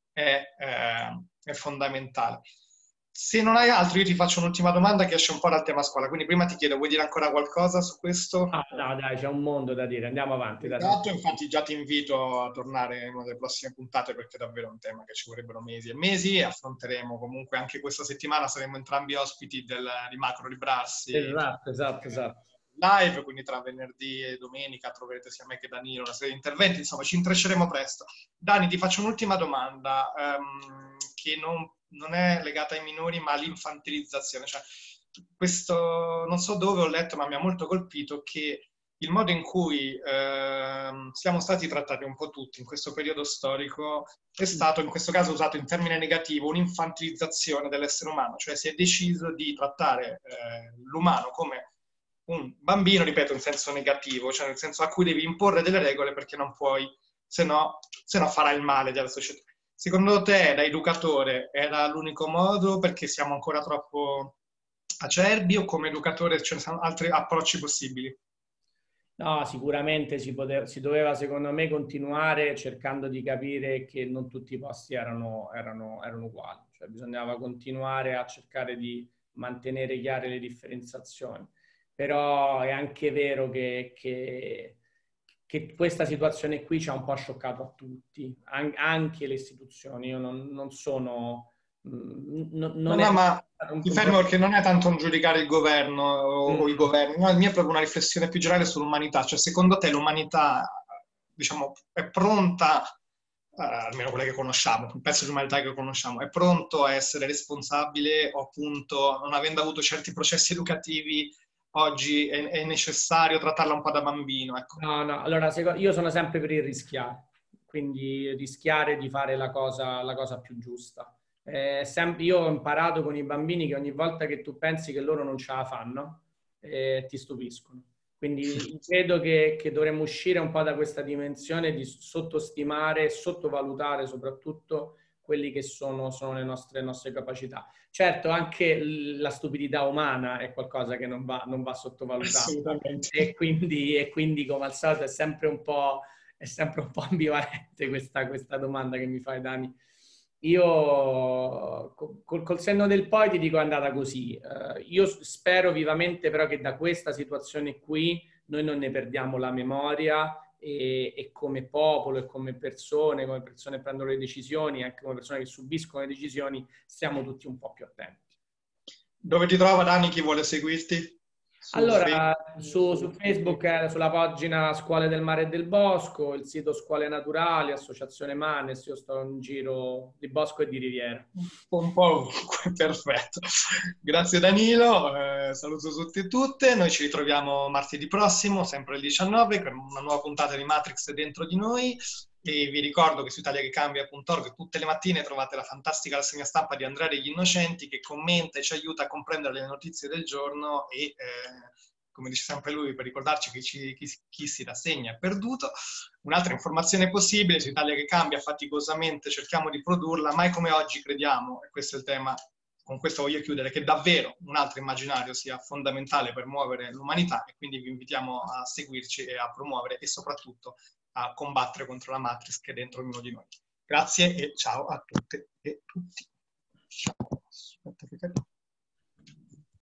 è fondamentale. Se non hai altro, io ti faccio un'ultima domanda che esce un po' dal tema scuola. Quindi prima ti chiedo, vuoi dire ancora qualcosa su questo? No, dai, c'è un mondo da dire, andiamo avanti. Esatto, infatti già ti invito a tornare in una delle prossime puntate perché è davvero un tema che ci vorrebbero mesi e mesi e affronteremo comunque anche questa settimana, saremo entrambi ospiti di Macro Librarsi. Esatto. Live, quindi tra venerdì e domenica troverete sia me che Danilo una serie di interventi, insomma ci intrecceremo presto. Dani, ti faccio un'ultima domanda che non è legata ai minori ma all'infantilizzazione. Cioè, questo, non so dove ho letto ma mi ha molto colpito che il modo in cui siamo stati trattati un po' tutti in questo periodo storico è stato in questo caso usato in termine negativo un'infantilizzazione dell'essere umano, cioè si è deciso di trattare l'umano come un bambino, ripeto, in senso negativo, cioè nel senso a cui devi imporre delle regole perché non puoi, se no farà il male della società. Secondo te, da educatore, era l'unico modo perché siamo ancora troppo acerbi o come educatore ce ne sono altri approcci possibili? No, sicuramente si doveva, secondo me, continuare cercando di capire che non tutti i posti erano uguali. Cioè bisognava continuare a cercare di mantenere chiare le differenziazioni. Però è anche vero che questa situazione qui ci ha un po' scioccato a tutti, anche le istituzioni. Io non sono... ma ti fermo perché non è tanto un giudicare il governo o i governi, no, il mio è proprio una riflessione più generale sull'umanità. Cioè, secondo te l'umanità, diciamo, è pronta, almeno quella che conosciamo, un pezzo di umanità che conosciamo, è pronto a essere responsabile o appunto, non avendo avuto certi processi educativi, oggi è necessario trattarla un po' da bambino? Ecco. No, allora io sono sempre per il rischiare, quindi rischiare di fare la cosa più giusta. Io ho imparato con i bambini che ogni volta che tu pensi che loro non ce la fanno, ti stupiscono. Quindi credo che dovremmo uscire un po' da questa dimensione di sottostimare e sottovalutare soprattutto quelli che sono le nostre capacità. Certo, anche la stupidità umana è qualcosa che non va sottovalutata. Assolutamente. E quindi, come al solito, è sempre un po' ambivalente questa domanda che mi fai, Dani. Io col senno del poi ti dico è andata così. Io spero vivamente però che da questa situazione qui noi non ne perdiamo la memoria e come popolo e come persone prendono le decisioni, anche come persone che subiscono le decisioni, stiamo tutti un po' più attenti. Dove ti trova, Dani, chi vuole seguirti? Allora, su Facebook, sulla pagina Scuole del Mare e del Bosco, il sito Scuole Naturali, Associazione Manes, io sto in giro di bosco e di riviera. Un po' ovunque, perfetto. Grazie Danilo, saluto tutti e tutte, noi ci ritroviamo martedì prossimo, sempre alle 19, per una nuova puntata di Matrix dentro di noi, e vi ricordo che su italiachecambia.org tutte le mattine trovate la fantastica rassegna stampa di Andrea degli Innocenti, che commenta e ci aiuta a comprendere le notizie del giorno e come dice sempre lui, per ricordarci che chi si rassegna è perduto. Un'altra informazione possibile su Italia che cambia, faticosamente cerchiamo di produrla, mai come oggi crediamo, e questo è il tema, con questo voglio chiudere, che davvero un altro immaginario sia fondamentale per muovere l'umanità, e quindi vi invitiamo a seguirci e a promuovere e soprattutto a combattere contro la Matrix che è dentro ognuno di noi. Grazie e ciao a tutte e tutti. Ciao. Aspetta che